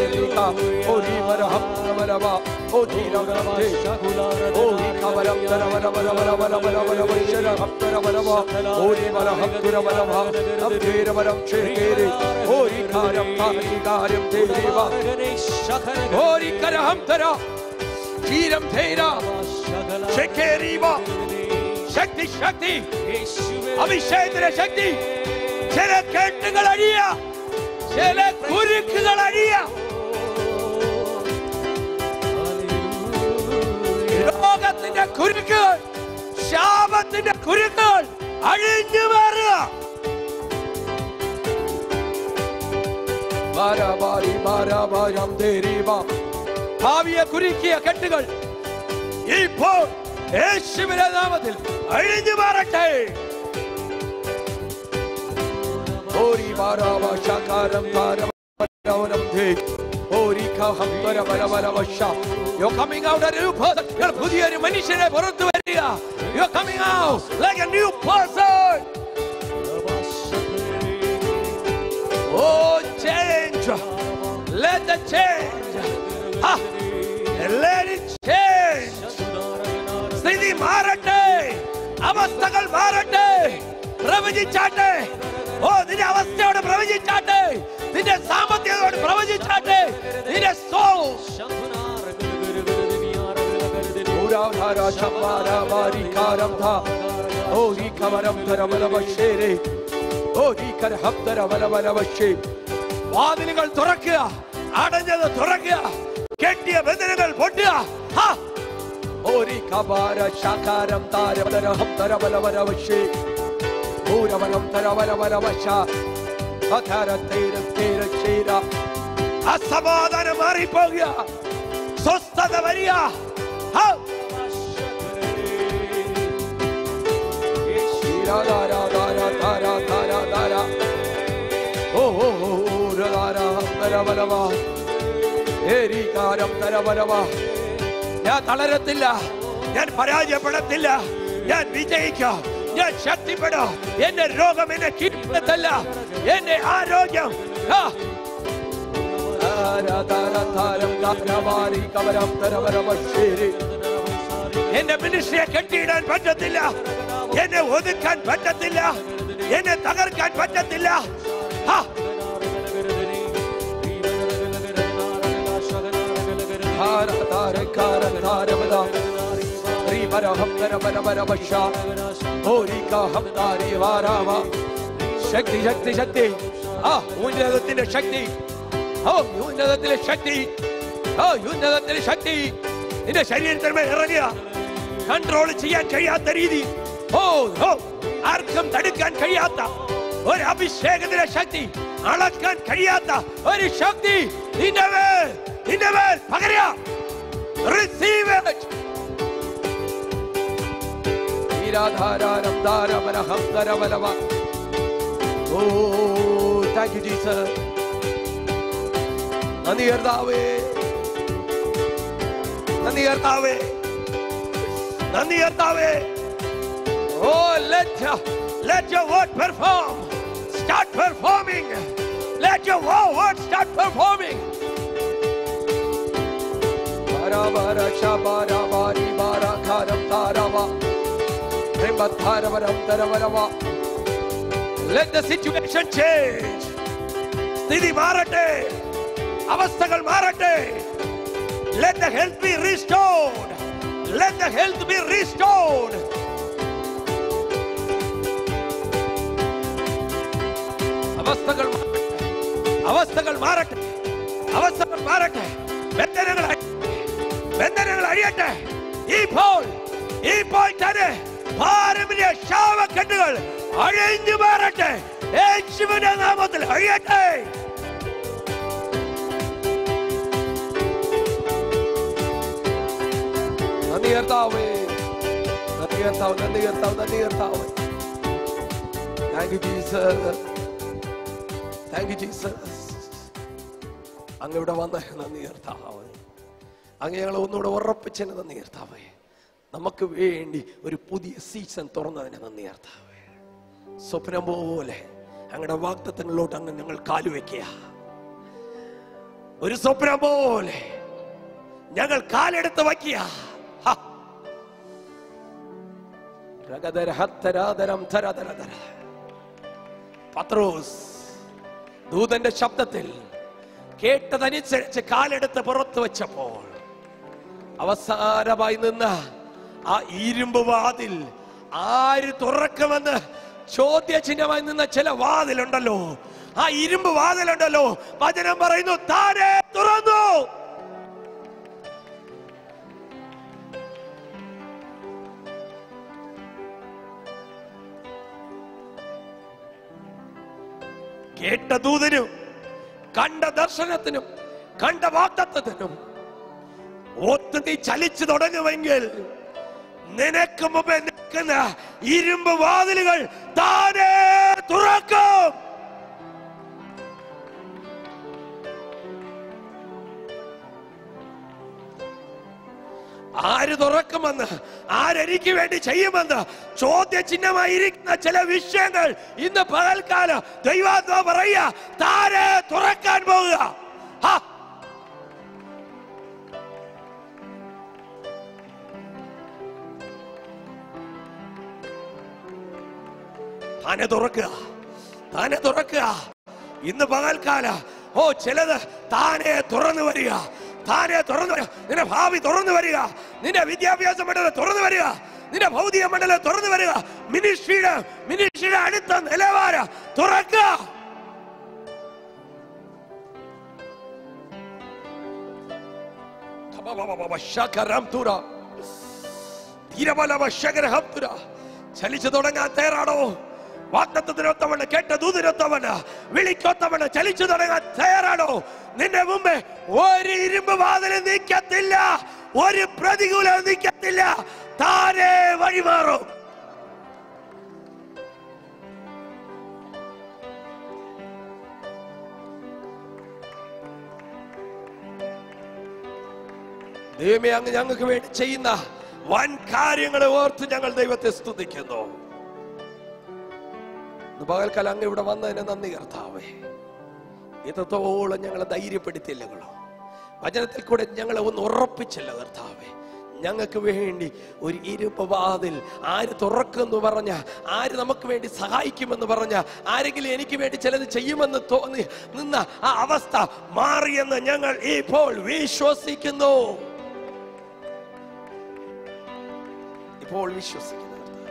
ശക്തി ശക്തി അഭിഷേകത്തിന്റെ ശക്തി. ചില കെട്ടുകൾ അഴിയ, ചില കുരുക്കുകൾ അഴിയ. രോഗത്തിന്റെ കുരുക്കുകൾ, ശാപത്തിന്റെ കുരുക്കുകൾ അഴിഞ്ഞു മാറുക. ഭാവിയെ കുരുക്കിയ കെട്ടുകൾ ഇപ്പോൾ യേശുവിന്റെ നാമത്തിൽ അഴിഞ്ഞു മാറട്ടെ. You're coming out a new person. You're പുതിയൊരു മനുഷ്യനെ പുറത്തു വരിക. You're coming out like a new person. Oh, change. Let the change. Ha. Let it change. സ്ഥിതി മാറട്ടെ, അവസ്ഥകൾ മാറട്ടെ. പ്രവചിച്ചാട്ടെ, ഓ നിന്റെ അവസ്ഥയോട് പ്രവചിച്ചാട്ടെ, നിന്റെ സാമ്പത്തികത്തോട് പ്രവചിച്ചാട്ടെ, നിന്റെ സോൾ വാതിലുകൾ തുറക്കുക, അടഞ്ഞത് തുറക്കുക, കെട്ടിയ ബന്ധനങ്ങൾ പൊട്ടുക. അസമാധാനം മാറിപ്പോകുക, സ്വസ്ഥത വരിക. ഞാൻ തളരത്തില്ല, ഞാൻ പരാജയപ്പെടത്തില്ല, ഞാൻ വിജയിക്കാം, ഞാൻ ശക്തിപ്പെടും. എന്റെ രോഗം എന്നെ കീഴ്പ്പെടുത്തല്ല, എന്റെ ആരോഗ്യം എന്നെ മിനിസ്ട്രിയെ കെട്ടിയിടാൻ പറ്റത്തില്ല, എന്നെ ഒതുക്കാൻ പറ്റത്തില്ല, എന്നെ തകർക്കാൻ പറ്റത്തില്ല. ശക്തി ശക്തി ശക്തി ആ ഉന്നതത്തിന്റെ ശക്തി, ഓ ഉന്നതത്തിലെ ശക്തി, ഓ ഉന്നതത്തിലെ ശക്തി നിന്റെ ശരീരത്തിൽ ഇറങ്ങിയ കൺട്രോൾ ചെയ്യാൻ കഴിയാത്ത രീതി, ഓ ഓ ആർക്കും തടുക്കാൻ കഴിയാത്ത ഒരു അഭിഷേകത്തിന്റെ ശക്തി, അളക്കാൻ കഴിയാത്ത ഒരു ശക്തി നിന്റെ മേൽ നിന്റെ മേൽ പകരുക. Receive it. Oh, thank you, Jesus. നന്ദി കർത്താവേ, നന്ദി കർത്താവേ, നന്ദി കർത്താവേ. Oh, let your, let your word perform. Start performing. Let your word start performing. Bara bara shabara bari bara karam tarava. Rematara varam taravarava. Let the situation change. സ്ഥിതി മാറട്ടെ, അവസ്ഥകൾ മാറട്ടെ. Let the health be restored. Let the health be restored. അവസ്ഥകൾ അവസ്ഥകൾ മാറട്ടെ, അവസ്ഥകൾ മാറട്ടെ. ബന്ധനങ്ങൾ ബന്ധനങ്ങൾ അഴിയട്ടെ. ഇപ്പോൾ ഇപ്പോൾ തന്നെ പാരമ്പര്യ ശാപക്കെട്ടുകൾ അഴിഞ്ഞു മാറട്ടെ. യേശുവിന്റെ നാമത്തിൽ അഴിയട്ടെ. നന്ദി കർത്താവേ, നന്ദി കർത്താവ്, നന്ദി കർത്താവ്, നന്ദി കർത്താവ്. Thank you Jesus, thank you Jesus. അങ്ങ് ഇവിടെ വന്ന നന്ദി കർത്താവ്. അങ്ങ് ഞങ്ങളെ ഒന്നുകൂടെ ഉറപ്പിച്ചതിന് നന്ദി കർത്താവേ. നമുക്ക് വേണ്ടി ഒരു പുതിയ സീസൺ തുറന്നതിന് നന്ദി കർത്താവേ. സ്വപ്നം പോലെ അങ്ങയുടെ വാഗ്ദത്തങ്ങളിലോട്ട് അങ്ങ് ഞങ്ങൾ കാലുവെക്കുക. ഒരു സ്വപ്നം പോലെ ഞങ്ങൾ കാലെടുത്ത് വയ്ക്കുക. പത്രോസ് ദൂതന്റെ ശബ്ദത്തിൽ കേട്ടതനുസരിച്ച് കാലെടുത്ത് പുറത്തു വെച്ചപ്പോൾ അവസാനമായി നിന്ന ആ ഇരുമ്പ് വാതിൽ ആര് തുറക്കുമെന്ന് ചോദ്യചിഹ്നമായി നിന്ന ചില വാതിലുണ്ടല്ലോ, ആ ഇരുമ്പ് വാതിലുണ്ടല്ലോ, വചനം പറയുന്നു താനെ തുറന്നു. കേട്ട ദൂതനും കണ്ട ദർശനത്തിനും കണ്ട വാഗ്ദത്തത്തിനും ഒത്തു നീ ചലിച്ചു തുടങ്ങുമെങ്കിൽ നിനക്ക് മുമ്പേ നിൽക്കുന്ന ഇരുമ്പ് വാതിലുകൾ താനെ തുറക്കും. ആര് തുറക്കുമെന്ന്, ആരെനിക്ക് വേണ്ടി ചെയ്യുമെന്ന് ചോദ്യചിഹ്നമായിരിക്കുന്ന ചില വിഷയങ്ങൾ ഇന്ന് പകൽക്കാലം ദൈവാത്മാവ് പറയുക, താനെ തുറക്കാൻ പോവുക. താനെ തുറക്കുക, താനെ തുറക്കുക. ഇന്ന് പകൽക്കാല ഓ ചിലത് താനെ തുറന്നു വരിക, താനെ തുറന്നു വരിക. നിന്റെ ഭാവി തുറന്നു വരിക, നിന്റെ വിദ്യാഭ്യാസ മണ്ഡലം തുറന്നു വരിക, നിന്റെ ഭൗതിക മണ്ഡലം തുറന്നു വരിക. മിനിസ്ട്രിയുടെ മിനിസ്ട്രിയുടെ അടുത്ത നിലവാരം തുറക്കുക. ചലിച്ചു തുടങ്ങാൻ തയ്യാറാണോ? വാഗ്ദത്തത്തിനൊത്തവണ്, കേട്ട ദൂതിനൊത്തവണ്, വിളിക്കൊത്തവണ് ചലിച്ചു തുടങ്ങാൻ തയ്യാറാണോ? നിന്റെ മുമ്പേ ഒരു ഇരുമ്പ് വാതിലും നീക്കത്തില്ല, ഒരു പ്രതികൂലം നീക്കത്തില്ല. താനെ വഴിമാറും. ദൈവമേ, അങ്ങ് ഞങ്ങൾക്ക് വേണ്ടി ചെയ്യുന്ന വൻ കാര്യങ്ങളെ ഓർത്ത് ഞങ്ങൾ ദൈവത്തെ സ്തുതിക്കുന്നു. പകൽക്കാലം അങ്ങ് ഇവിടെ വന്നതിന് നന്ദി കർത്താവേ. ഇത്രത്തോളം ഞങ്ങളെ ധൈര്യപ്പെടുത്തില്ലകളോ, വചനത്തിൽ കൂടെ ഞങ്ങളെ ഒന്ന് ഉറപ്പിച്ചില്ല കർത്താവേ. ഞങ്ങൾക്ക് വേണ്ടി ഒരു ഇരുമ്പ് വാതിൽ ആര് തുറക്കുമെന്ന് പറഞ്ഞ, ആര് നമുക്ക് വേണ്ടി സഹായിക്കുമെന്ന് പറഞ്ഞ, ആരെങ്കിലും എനിക്ക് വേണ്ടി ചിലത് ചെയ്യുമെന്ന് തോന്നി നിന്ന ആ അവസ്ഥ മാറിയെന്ന് ഞങ്ങൾ ഇപ്പോൾ വിശ്വസിക്കുന്നു. ഇപ്പോൾ വിശ്വസിക്കുന്നു.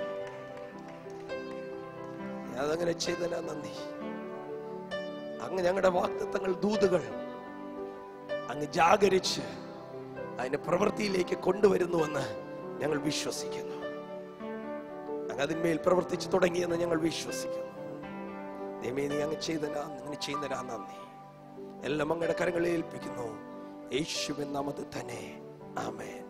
അതങ്ങനെ ചെയ്തതിനാ നന്ദി. അങ്ങ് ഞങ്ങളുടെ വാഗ്ദത്തങ്ങൾ, ദൂതുകൾ അങ്ങ് ജാഗരിച്ച് അതിന്റെ പ്രവൃത്തിയിലേക്ക് കൊണ്ടുവരുന്നുവെന്ന് ഞങ്ങൾ വിശ്വസിക്കുന്നു. അങ്ങ് അതിന്മേൽ പ്രവർത്തിച്ചു തുടങ്ങിയെന്ന് ഞങ്ങൾ വിശ്വസിക്കുന്നു. ദൈവമേ, നീ അങ്ങ് ചെയ്തനാ അങ്ങനെ ചെയ്യുന്നതിനാ നന്ദി. എല്ലാം അങ്ങയുടെ കരങ്ങളിൽ ഏൽപ്പിക്കുന്നു. യേശുവിൻ നാമത്തിൽ തന്നെ. ആമേൻ.